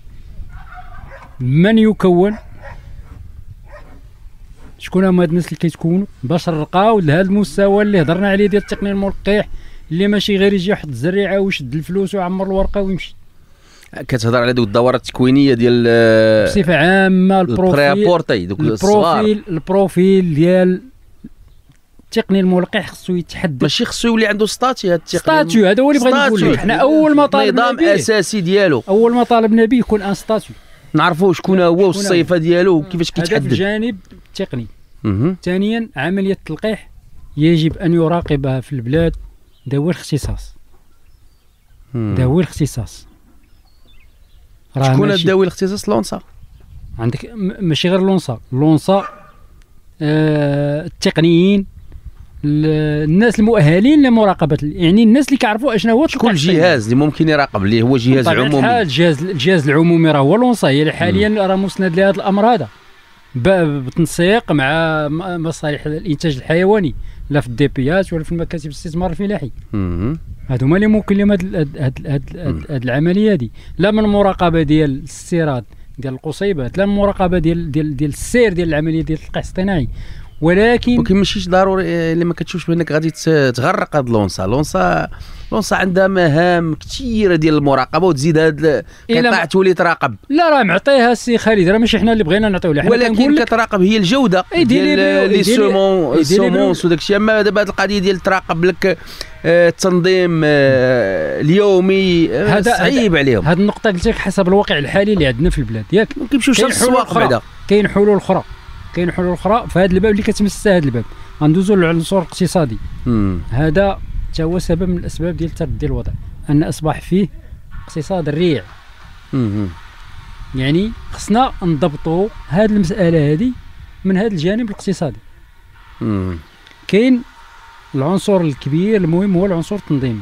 من يكون، شكون هما هاد الناس اللي كيتكونوا باش نرقاو لهذا المستوى اللي هضرنا عليه ديال التقنيه الملقح، اللي ماشي غير يجي يحط الزريعه ويشد الفلوس ويعمر الورقه ويمشي.
كتهضر على دوك الدورات التكوينيه ديال آه،
بصفه عامه البروفيل
البريابورتي دوك الصغار.
البروفيل البروفيل ديال التقني الملقح خصو يتحدد.
ماشي خصو يولي عنده ستاتي. هاد التقني
ستاتيو هذا هو اللي بغيت نقول لك. حنا اول ما طالبنا
نظام
به
اساسي ديالو
اول ما طالبنا به يكون ان ستاتيو،
نعرفوا شكون هو والصيفه ديالو وكيفاش
هذا في
كيتحدد.
الجانب التقني.
مهم.
ثانيا عمليه التلقيح يجب ان يراقبها في البلاد ذوي الاختصاص.
مم.
ذوي الاختصاص راه
شكون
ماشي-
ذوي الاختصاص؟ لونسا.
عندك م- ماشي غير لونسا لونسا آه التقنيين، ال- الناس المؤهلين لمراقبه ال- يعني الناس اللي كيعرفوا اشنا هو
شكون
التلقيح
الجهاز اللي ممكن يراقب اللي هو جهاز
بطبيعة الحال.
عمومي؟
الجهاز الجهاز العمومي راه هو لونسا، هي اللي حاليا راه مسند لهذا الامر هذا ب- بتنسيق مع م- مصالح الانتاج الحيواني، لا في الديبيات ولا في المكاتب الاستثمار الفلاحي.
مهم.
هادو هما اللي موكل لهم هاد هاد هاد هاد- هاد هاد العمليه هذه، لا من المراقبه ديال الاستيراد ديال القصيبات، لا من المراقبه ديال ديال ديال السير ديال العمليه ديال التلقيح الاصطناعي. ولكن
ولكن ماشيش ضروري آه، اللي ما كتشوفش بانك غادي ت- تغرق هاد لونسا. لونسا لونسا عندها مهام كثيره ديال المراقبه وتزيد هاد
إلا
القطاع
ما-
تولي تراقب.
لا راه معطيها السي خالد، راه ماشي حنا اللي بغينا نعطيو لها، حنا كنقول
ولكن
لك
كتراقب هي الجوده
إي ديري
ديال
بيو-
لي
ديري-
سومون
إي ديري
السومونس وداك الشيء. اما دابا هاد القضيه ديال تراقب لك آه، التنظيم آه، اليومي آه،
هذا-
صعيب عليهم.
هاد النقطه قلت لك حسب الواقع الحالي اللي عندنا في البلاد ياك.
ما كيمشيوش
كاين
للسواق
حلول أخرى.
بعدا.
كاين حلول اخرى كاين حلول اخرى في هذا الباب اللي كتمس هذا الباب. غندوزو للعنصر الاقتصادي.
مم.
هذا تا هو سبب من الاسباب ديال تردي الوضع، ان اصبح فيه اقتصاد الريع.
مم.
يعني خصنا نضبطوا هذه المساله هذه من هذا الجانب الاقتصادي.
مم.
كاين العنصر الكبير المهم هو العنصر التنظيمي.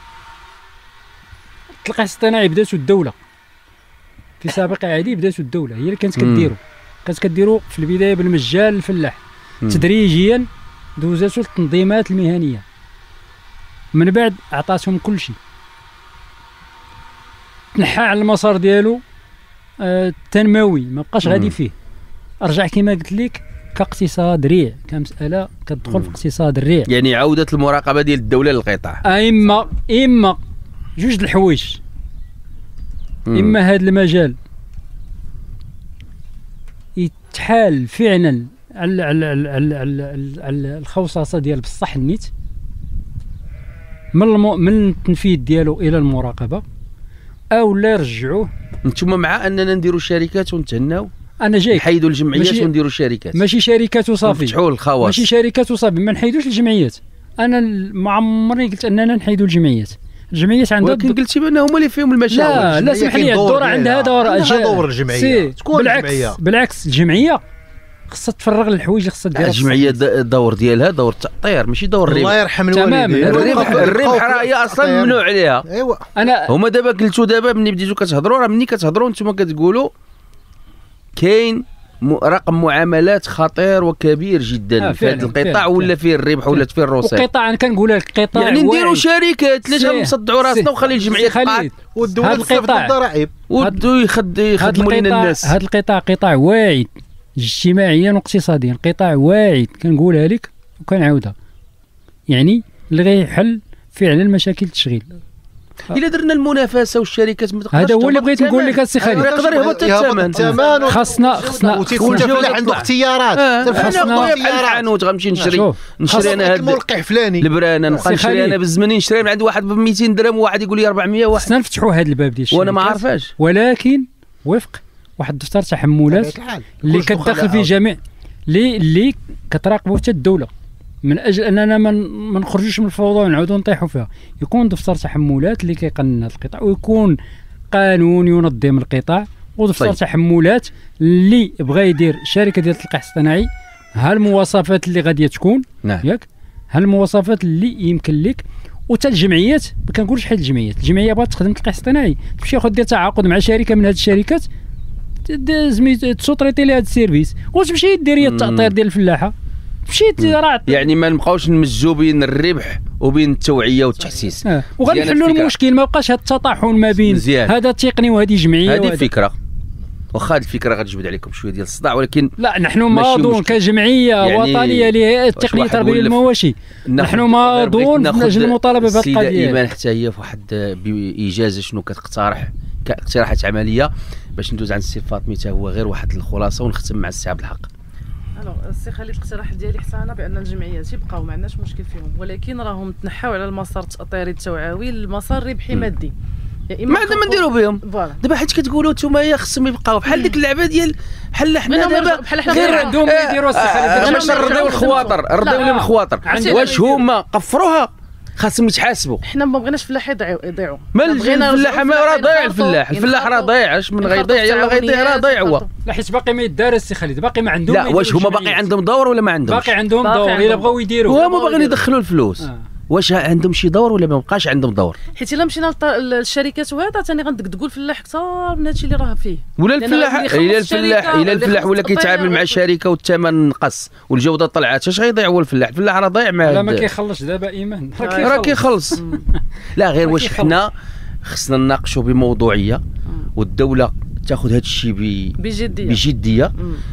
التلقيح الاصطناعي بداتو الدوله في سابق عهدي، بداتو الدوله هي اللي كانت
مم.
كديرو كانت كديرو في البدايه بالمجال الفلاح.
مم.
تدريجيا دوزاتو التنظيمات المهنيه، من بعد عطاتهم كل شيء. تنحى على المسار ديالو التنموي، ما بقاش غادي فيه. ارجع كما قلت لك كاقتصاد ريع، كمساله كتدخل في اقتصاد الريع.
يعني عوده المراقبه ديال الدوله للقطاع.
اما اما جوج د الحوايج، اما هذا المجال يتحال فعلا على على على الخوصصه ديال بصح النيت من من التنفيذ ديالو الى المراقبه، او لا يرجعوه.
انتم مع اننا نديروا شركات ونتهناو؟
انا جاي
نحيدوا الجمعيات ونديروا شركات،
ماشي شركات وصافي،
نفتحوا الخواص،
ماشي شركات وصافي، ما نحيدوش الجمعيات. انا ما عمرني قلت اننا نحيدوا الجمعيات. الجمعيات عندها
ولكن قلتي بان هما اللي فيهم المشاكل.
لا لا سمح لي، الدور عندها دور،
عندها دور الجمعيه.
تكون الجمعيه بالعكس، الجمعيه خصها تفرغ الحوايج اللي خصها ديرها.
الجمعيه الدور ديالها دور التأطير ماشي دور الربح.
الله يرحم الوالدين.
الربح الربح راه هي اصلا ممنوع عليها.
ايوا
انا
هما دابا قلتوا دابا ملي بديتوا كتهضروا، راه ملي كتهضروا نتوما كتقولوا كاين رقم معاملات خطير وكبير جدا
آه
في هذا القطاع، ولا فيه الربح ولا فيه الرصيد.
القطاع انا كنقول لك القطاع
يعني نديروا شركات، علاش غنصدعوا راسنا وخلي الجمعيه تقعد
والدوله تصرف الضرائب
ودو يخدموا لنا الناس.
هذا القطاع قطاع واعد اجتماعيا واقتصاديا، قطاع واعد كنقولها لك وكنعاودها، يعني اللي غيحل فعلا مشاكل التشغيل.
الا درنا المنافسه والشركات ما
هذا هو اللي بغيت نقول لك السي خالد.
يقدر يهبط الثمن.
خاصنا خاصنا
وتيكون الفلاح عنده اختيارات.
انا بحال الحانوت غنمشي نشري نشري انا هذا
الملقح فلاني
البرانه، نبقى نشري انا بالزمن نشري من عند واحد ب مئتين درهم وواحد يقول لي أربعمية. واحد
خصنا نفتحوا هذا الباب ديال الشركات
وانا ما عارفاش،
ولكن وفق واحد الدفتر تحملات اللي كتدخل فيه جميع اللي اللي كتراقبوا حتى الدوله، من اجل اننا ما نخرجوش من الفوضى ونعاودوا نطيحوا فيها. يكون دفتر تحملات اللي كيقنن هذا القطاع، ويكون قانون ينظم القطاع، ودفتر طيب. تحملات اللي بغى يدير شركه ديال التلقيح الصناعي، ها المواصفات اللي غاديه تكون
نعم.
ياك ها المواصفات اللي يمكن لك. وتا الجمعيات ما كنقولش حيت الجمعيات، الجمعيه بغات تخدم التلقيح الصناعي تمشي ياخذ دير تعاقد مع شركه من هذه الشركات تسوطريتي لها هذا السيرفيس، وتمشي دير هي التأطير ديال الفلاحه. مشيت راه
يعني ما نبقاوش نمزجوا بين الربح وبين التوعيه والتحسيس.
آه. وغنحلوا المشكل، ما بقاش هذا التطاحن ما بين مزيان. هذا تقني وهذه جمعيه.
هذه فكره، واخا هذه الفكره غتجبد عليكم شويه ديال الصداع، ولكن
لا نحن ماضون كجمعيه يعني وطنيه للتقنيه التربيه المواشي، نحن ماضون من اجل المطالبه بهذه القضيه.
السيده ايمان حتى هي في واحد باجازه شنو كتقترح كاقتراحات عمليه باش ندوز عند السي فاطمي حتى هو غير واحد الخلاصه ونختم مع السي عبد الحق.
الو السي خالد، الاقتراح ديالي حتى انا بان الجمعيات يبقاو ما عندناش مشكل فيهم، ولكن راهم تنحاو على المسار التأطيري التوعوي المسار ربحي مادي.
يا اما ما عندنا ما نديروا بهم دابا، حيت كتقولوا نتوما خصهم يبقاو بحال ديك اللعبه ديال بحال حنا دابا
غير عندهم يديروا السي خالد
باش نرضيو الخواطر، نرضيو لهم الخواطر. واش هما قفروها خاصهم يتحاسبوا؟
حنا ما بغيناش الفلاح يضيعوا.
ما الفلاح ما راه ضايع، الفلاح الفلاح راه ضايع، اش من غيضيع يلاه غيضيع، راه ضايع هو.
لا حيت باقي ما يدار السي خالد، باقي ما عندهم.
لا واش هما باقي عندهم دور ولا ما عندهمش؟
باقي عندهم دور الا بغاو يديروا،
هما باغيين يدخلوا الفلوس. آه. واش عندهم شي دور ولا ما بقاش عندهم دور؟
حيت الا مشينا للشركات وهذا ثاني غندقدقوا الفلاح اكثر من هادشي اللي راه فيه.
ولا الفلاح الا الفلاح الا الفلاح ولا كيتعامل مع شركه والثمن نقص والجوده طلعت، اش غيضيع هو الفلاح؟ الفلاح راه ضايع مع
لا ما كيخلصش دابا ايمان،
راه كيخلص. لا غير واش حنا خصنا نناقشوا بموضوعيه والدوله تاخذ هذا الشيء
بجديه
بجديه.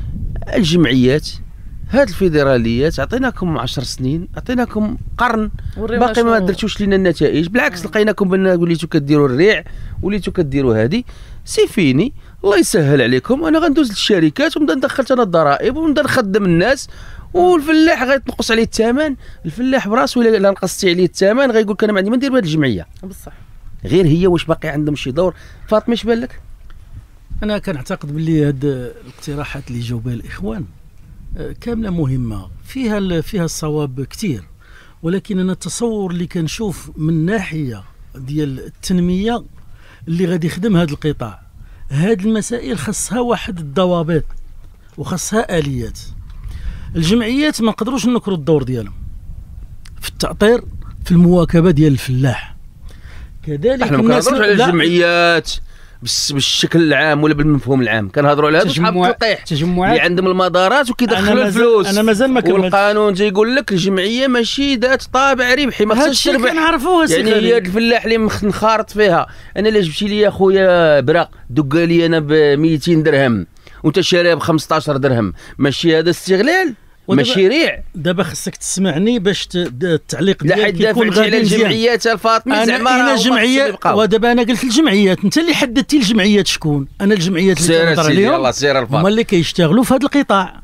الجمعيات هاد الفيدراليات عطيناكم عشر سنين، عطيناكم قرن، باقي ما درتوش لنا النتائج. بالعكس آه. لقيناكم بان وليتو كديروا الريع، وليتو كديروا هادي سي فيني. الله يسهل عليكم، انا غندوز للشركات ونبدا ندخل انا الضرائب ونبدا نخدم الناس، والفلاح غيتنقص عليه الثمن. الفلاح براسو الا نقصتي عليه الثمن غيقول لك انا ما عندي ما ندير بهذه الجمعيه.
بصح
غير هي واش باقي عندهم شي دور؟ فاطمه اش بان لك؟
انا كنعتقد باللي هاد الاقتراحات اللي جاوا بها الاخوان كامله مهمه، فيها فيها الصواب كثير، ولكن انا التصور اللي كنشوف من ناحيه ديال التنميه اللي غادي يخدم هذا القطاع، هذه المسائل خصها واحد الضوابط وخصها اليات. الجمعيات ما نقدروش نكروا الدور ديالهم في التأطير، في المواكبه ديال الفلاح. كذلك
احنا ما كنهضروش على الجمعيات، بالشكل العام ولا بالمفهوم العام، كنهضروا على هذو صحاب التلقيح اللي عندهم المدارات وكيدخلوا الفلوس.
انا مازال ما كملتش.
والقانون تيقول لك الجمعيه ماشي ذات طابع ربحي، ما خصهاش تربح.
كنعرفوها
يعني هي الفلاح اللي منخرط فيها. انا الا جبتي لي اخويا براق دق لي انا ب مئتين درهم وانت شاريها ب خمسطاش درهم، ماشي هذا استغلال؟ ماشي ريع.
دابا خصك تسمعني باش التعليق
ديالك يكون غادي على الجمعيات الفاطمي. زعما
انا جمعيه، ودابا انا قلت الجمعيات، انت اللي حددتي الجمعيات شكون؟ انا الجمعيات اللي كنهضر عليهم هما اللي كيشتغلوا في هذا القطاع.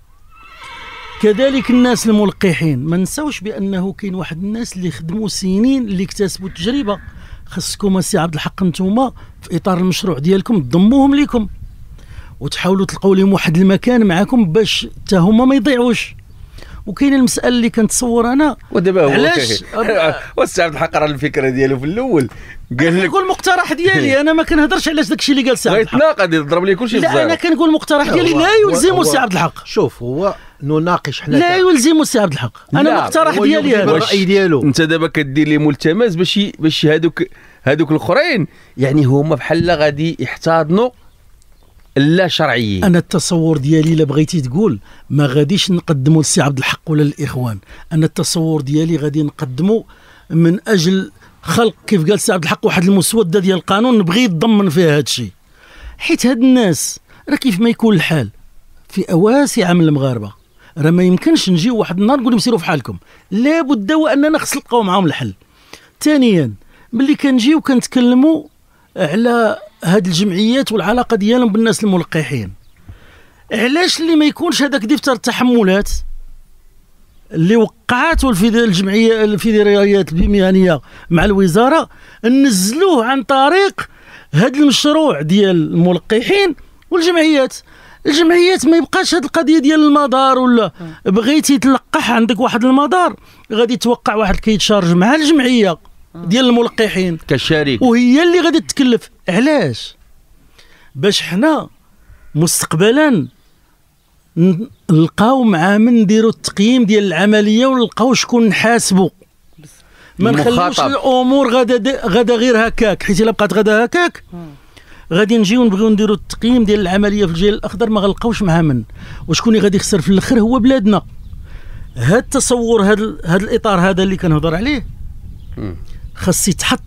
كذلك الناس الملقحين، ما نساوش بانه كاين واحد الناس اللي خدموا سنين اللي اكتسبوا التجربه. خصكم السي عبد الحق نتوما في اطار المشروع ديالكم تضموهم ليكم وتحاولوا تلقوا لهم واحد المكان معاكم باش حتى هما ما يضيعوش. وكاين المساله اللي كنتصور انا
ودابا هو
علاش
والسي عبد الحق راه الفكره ديالو في الاول
قال لك نقول المقترح ديالي. انا ما كنهضرش على داكشي اللي قال سي عبد الحق،
يتناقض يضرب لي كلشي
لا انا كنقول المقترح ديالي لا يلزم سي عبد الحق.
شوف هو نناقش حنا
لا يلزم سي عبد الحق. انا المقترح ديالي هذا
الراي ديالو.
انت دابا كدير لي ملتمس باش باش هذوك هذوك الاخرين يعني هما بحال غادي يحتضنوا لا شرعيين.
انا التصور ديالي الا بغيتي تقول ما غاديش نقدموا للسي عبد الحق ولا الاخوان، انا التصور ديالي غادي نقدموا من اجل خلق كيف قال سي عبد الحق واحد المسوده ديال القانون نبغي يتضمن فيها هذا الشيء. حيت هاد الناس راه كيف ما يكون الحال في اواسع من المغاربه، راه ما يمكنش نجيو واحد النهار نقول لهم سيروا في حالكم، لابد واننا خص نلقاو معاهم الحل. ثانيا ملي كنجيو كنتكلموا على هاد الجمعيات والعلاقه ديالهم بالناس الملقحين، علاش اللي ما يكونش هذاك دفتر التحملات اللي وقعته الجمعيه الفيدراليات المهنيه مع الوزاره نزلوه عن طريق هذا المشروع ديال الملقحين والجمعيات. الجمعيات ما يبقاش هذه القضيه ديال المدار، ولا بغيتي تلقح عندك واحد المدار غادي توقع واحد كيتشارج مع الجمعيه ديال الملقحين
كشريك،
وهي اللي غادي تتكلف. علاش؟ باش حنا مستقبلا نلقاو مع من نديروا التقييم ديال العمليه ونلقاو شكون نحاسبوا. ما نخليوش الامور غدا غدا غير هكاك، حيت الا بقات غدا هكاك غادي نجيو نبغيو نديروا التقييم ديال العمليه في الجيل الاخضر ما غنلقاوش معها من، وشكون اللي غادي يخسر في الاخر هو بلادنا. هذا التصور هذا هذا الاطار هذا اللي كنهضر عليه خاص يتحط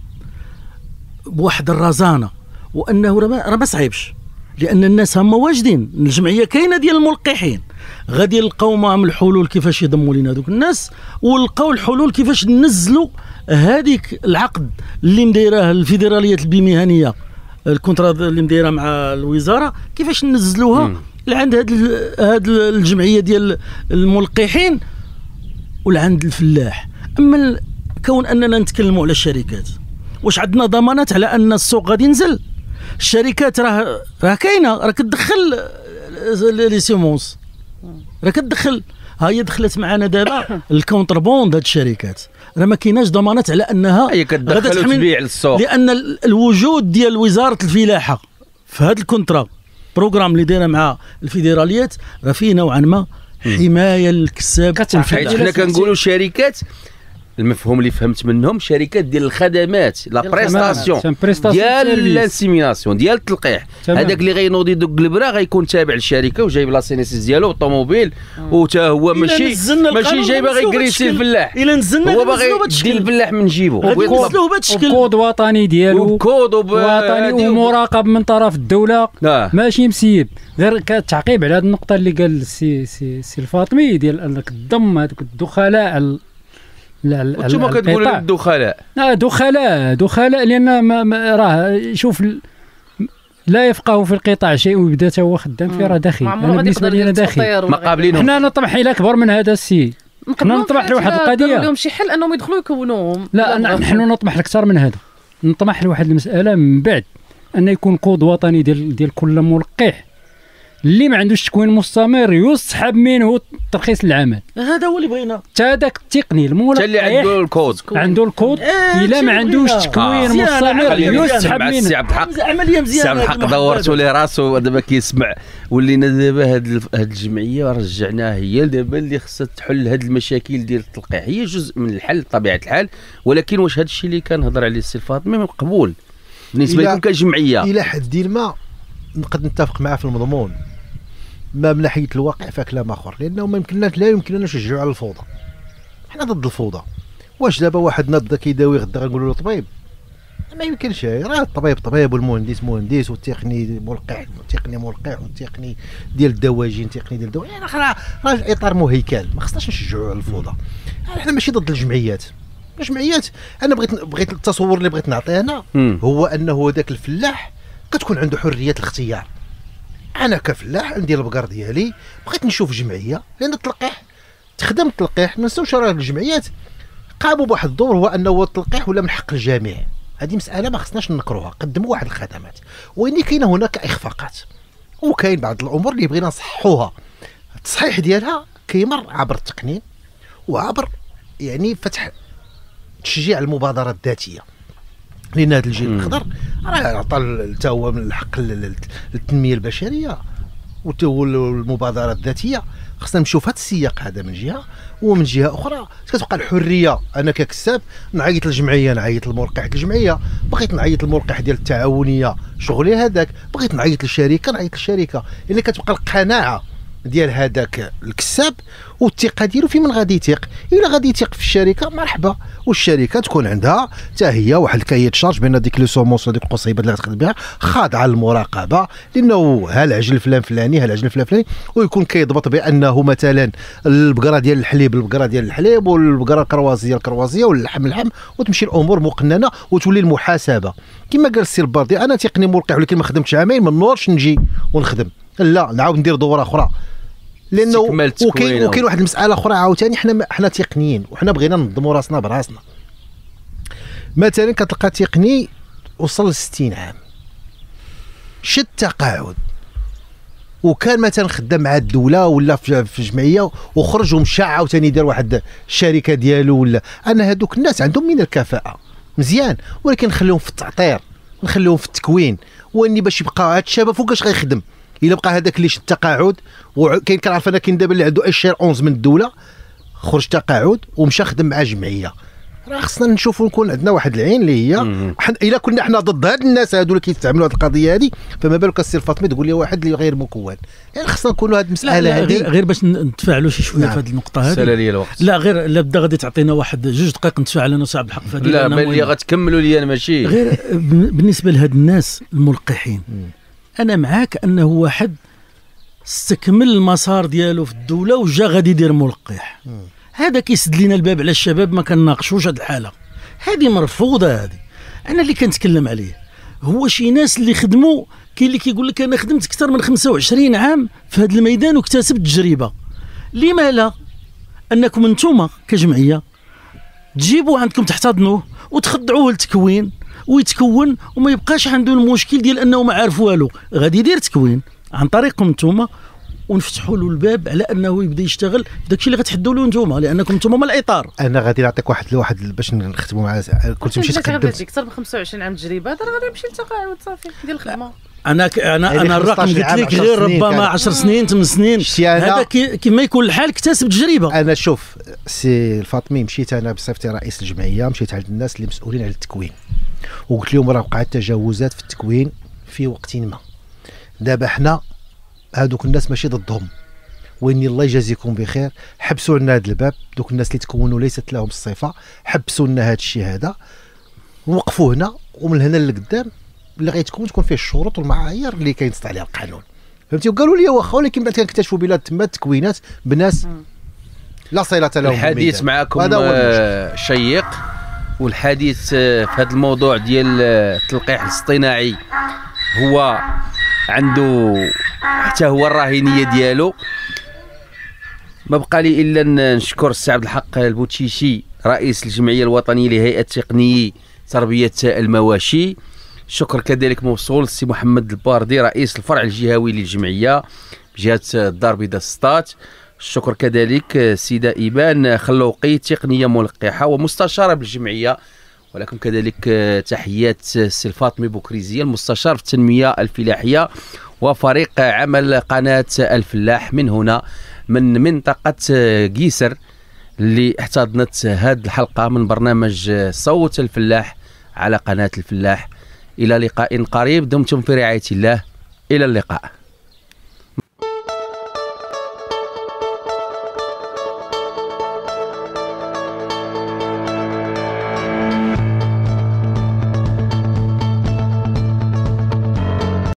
بواحد الرزانه، وانه راه ما صعيبش، لان الناس هما واجدين. الجمعيه كاينه ديال الملقحين، غادي يلقاو معهم الحلول كيفاش يضموا لنا هذوك الناس، ولقاو الحلول كيفاش ننزلوا هذيك العقد اللي مديراه الفيدراليات المهنيه، الكونترا اللي مديره مع الوزاره، كيفاش ننزلوها لعند هاد هاد الجمعيه ديال الملقحين ولعند الفلاح. اما كون اننا نتكلموا على الشركات، واش عندنا ضمانات على ان السوق غادي ينزل؟ الشركات راه راه كاينه، راه كتدخل لي سيمونس، راه كتدخل. ها هي دخلت معنا دابا الكونتر بوند. هاد الشركات راه ما كايناش ضمانات على انها
هي كتدخل وتبيع للسوق،
لان الوجود ديال وزاره الفلاحه في هذا الكونترا بروغرام اللي دايره مع الفيدراليات راه فيه نوعا ما حمايه للكساب.
حنا كنقولوا شركات، المفهوم اللي فهمت منهم شركات ديال الخدمات، لا بريستاسيون ديال الانسيميناسيون ديال التلقيح. هذاك اللي غينوض يدق البرا غيكون تابع للشركه وجايب لاسينيسيس ديالو الطوموبيل، وتا هو ماشي ماشي جاي باغي يكريسي الفلاح،
الا نزلنا
هو باغي يدير الفلاح من جيبو
بكود وطني ديالو
وكود
وطني ومراقب من طرف الدوله. ماشي مسيب غير كتعقيب على هذه النقطه اللي قال السي سي سي الفاطمي ديال انك تضم هذوك الدخلاء. لا لا
انتم كتقولوا الدخلاء
اه دخلاء دخلاء لان ما ما راه شوف لا يفقه في القطاع شيء ويبدا حتى هو خدام فيه، راه داخل. انا بالنسبه لي انا داخل
ما قابلينهم.
حنا نطمح الى اكبر من هذا السي، حنا نطمح لواحد القضيه
لهم شي حل انهم يدخلوا يكونوهم.
لا نحن نطمح لاكثر من هذا، نطمح لواحد المساله من بعد ان يكون كود وطني ديال ديال كل ملقح اللي ما عندوش تكوين مستمر يسحب منه ترخيص العمل.
هذا هو اللي بغينا.
حتى داك التقني الملقح
اللي عنده الكود
عنده الكود الا ما عندوش تكوين مستمر يسحب منه.
السي عبد الحق
عمليه مزيانه.
السي عبد الحق دورتو ليه راسو دابا كيسمع، ولينا دابا هاد هاد الجمعيه رجعناها هي دابا اللي خصها تحل هاد المشاكل ديال التلقيح. هي جزء من الحل بطبيعه الحال، ولكن واش هاد الشيء اللي كنهضر عليه السي الفاطمي مقبول؟ بالنسبه لكم كجمعيه
الى حد ما نقدر نتفق معاه في المضمون، ما من ناحيه الواقع فكلام اخر، لانه ما يمكنناش لا يمكننا نشجعوا على الفوضى. حنا ضد الفوضى. واش دابا واحد ناض كيداوي غدا غنقولوا له طبيب؟ ما يمكنش. راه الطبيب طبيب والمهندس مهندس والتقني ملقح والتقني ملقح والتقني ديال الدواجن تقني ديال الدواجن، يعني راه راه الاطار مهيكل، ما خصناش نشجعوا على الفوضى. حنا ماشي ضد الجمعيات. الجمعيات انا بغيت بغيت التصور اللي بغيت نعطيه هنا هو انه ذاك الفلاح كتكون عنده حريه الاختيار. انا كفلاح عندي البقر ديالي بغيت نشوف جمعيه، لان التلقيح تخدم التلقيح ما نساوش راه الجمعيات قاموا بواحد الدور، هو انه التلقيح ولا من حق الجميع. هذه مساله ما خصناش نكروها، قدموا واحد الخدمات، وإن كاين هناك اخفاقات وكاين بعض الامور اللي بغينا نصححوها. التصحيح ديالها كيمر عبر التقنين وعبر يعني فتح تشجيع المبادرات الذاتيه، لان هذا الجيل الاخضر راه عطى حتى هو من الحق للتنميه البشريه والمبادرات الذاتيه. خصنا نمشيو في هذا السياق هذا من جهه، ومن جهه اخرى كتبقى الحريه. انا ككساب نعيط للجمعيه، نعيط للملقح ديال الجمعيه، بغيت نعيط للملقح ديال التعاونيه شغلي هذاك، بغيت نعيط للشركه نعيط للشركه، لان كتبقى القناعه ديال هذاك الكساب والثقه ديالو في من غادي يثيق. الا غادي يثيق في الشركه مرحبا، والشركه تكون عندها حتى هي واحد الكاية شارج بان ديك لي سومونس وديك القصيبات اللي غتخدم بها خاضعه للمراقبه، لانه ها العجل فلان فلاني ها العجل فلان فلاني، ويكون كيضبط بانه مثلا البقره ديال الحليب البقره ديال الحليب والبقره الكروازيه الكروازيه واللحم اللحم، وتمشي الامور مقننه وتولي المحاسبه كما قال السي الباردي. انا تقني ملقح ولكن ما خدمتش عامين ما نورش نجي ونخدم، لا نعاود ندير دوره اخرى، لانه وكاين وكاين واحد المساله اخرى عاوتاني. حنا حنا تقنيين وحنا بغينا ننظموا راسنا براسنا. مثلا كتلقى تقني وصل ل ستين عام شد تقاعد وكان مثلا خدام مع الدوله ولا في جمعيه وخرج ومشى عاوتاني دار واحد الشركه ديالو، ولا انا هذوك الناس عندهم من الكفاءه مزيان، ولكن نخليهم في التعطير نخليهم في التكوين، واني باش يبقى هذا الشباب فوقاش غيخدم. الا بقى هذاك اللي شد تقاعد، وكاين كنعرف انا كاين دابا اللي عنده اشير اونز من الدوله خرج تقاعد ومشى خدم مع جمعيه، راه خصنا نشوفوا نكون عندنا واحد العين اللي هي الا كنا حنا ضد هاد الناس هادو اللي كيستعملوا هاد القضيه هذه، فما بالك السي فاطمه تقول لي واحد اللي غير مكون. يعني خصنا نكونوا هاد المساله هذه
غير, غير باش نتفاعلوا شي شويه نعم. في هذه النقطه هذه
سال لي الوقت.
لا غير لا بدا غادي تعطينا واحد جوج دقائق نتفاعل انا وصاحب الحق في هذه.
لا بان لي غتكملوا لي انا ماشي
غير بالنسبه لهاد الناس الملقحين. انا معاك انه واحد استكمل المسار ديالو في الدوله وجا غادي يدير ملقح، هذا كيسد لنا الباب على الشباب، ما كنناقشوش هذه الحاله هذه مرفوضه. هذه انا اللي كنتكلم عليه هو شي ناس اللي خدموا، كاين اللي كيقول لك انا خدمت اكثر من خمسة وعشرين عام في هذا الميدان واكتسبت تجربه. لما لا انكم انتم كجمعيه تجيبوا عندكم تحتضنوه وتخضعوه للتكوين ويتكون وما يبقاش عنده المشكل ديال انه ما عارف والو، غادي يدير تكوين عن طريقكم انتم ونفتحوا له الباب على انه يبدا يشتغل داكشي اللي غتحدوا له نتوما، لانكم نتوما هما الاطار.
انا غادي نعطيك واحد لواحد باش نختموا مع كنت مشيت قدمت
اكثر من خمسة وعشرين عام تجربه، راه غادي يمشي للتقاعد صافي ديال الخدمه.
انا ك... انا انا الرقم قلت لك غير ربما عشر سنين ثمان سنين هذا كما يكون الحال اكتسب تجربه.
انا شوف سي الفاطمي مشيت انا بصفتي رئيس الجمعيه، مشيت عند الناس اللي مسؤولين على التكوين وقلت لهم راه وقعت تجاوزات في التكوين في وقت ما. دابا حنا هذوك الناس ماشي ضدهم، واني الله يجازيكم بخير حبسوا لنا هذا الباب. دوك الناس اللي تكونوا ليست لهم الصفه حبسوا لنا هذا الشيء هذا ووقفوا هنا، ومن هنا لقدام اللي غيتكون تكون فيه الشروط والمعايير اللي كينص عليها القانون، فهمتي. وقالوا لي واخا، ولكن بعد كنكتشفوا بلاد تما تكوينات بناس لا صله لهم.
الحديث معكم شيق، والحديث في هذا الموضوع ديال التلقيح الاصطناعي هو عنده حتى هو الراهنيه ديالو. ما بقى لي الا نشكر السي عبد الحق البوتشيشي رئيس الجمعيه الوطنيه لهيئه تقنيي تربيه المواشي. شكر كذلك موصول السي محمد الباردي رئيس الفرع الجهوي للجمعيه بجهه الدار البيضاء سطات. الشكر كذلك السيده ايبان خلوقي تقنيه ملقحه ومستشاره بالجمعيه، ولكم كذلك تحيات السي فاطمي بوكريزيه المستشار في التنميه الفلاحيه وفريق عمل قناه الفلاح من هنا من منطقه قيسر اللي احتضنت هذه الحلقه من برنامج صوت الفلاح على قناه الفلاح. الى لقاء قريب، دمتم في رعايه الله، الى اللقاء.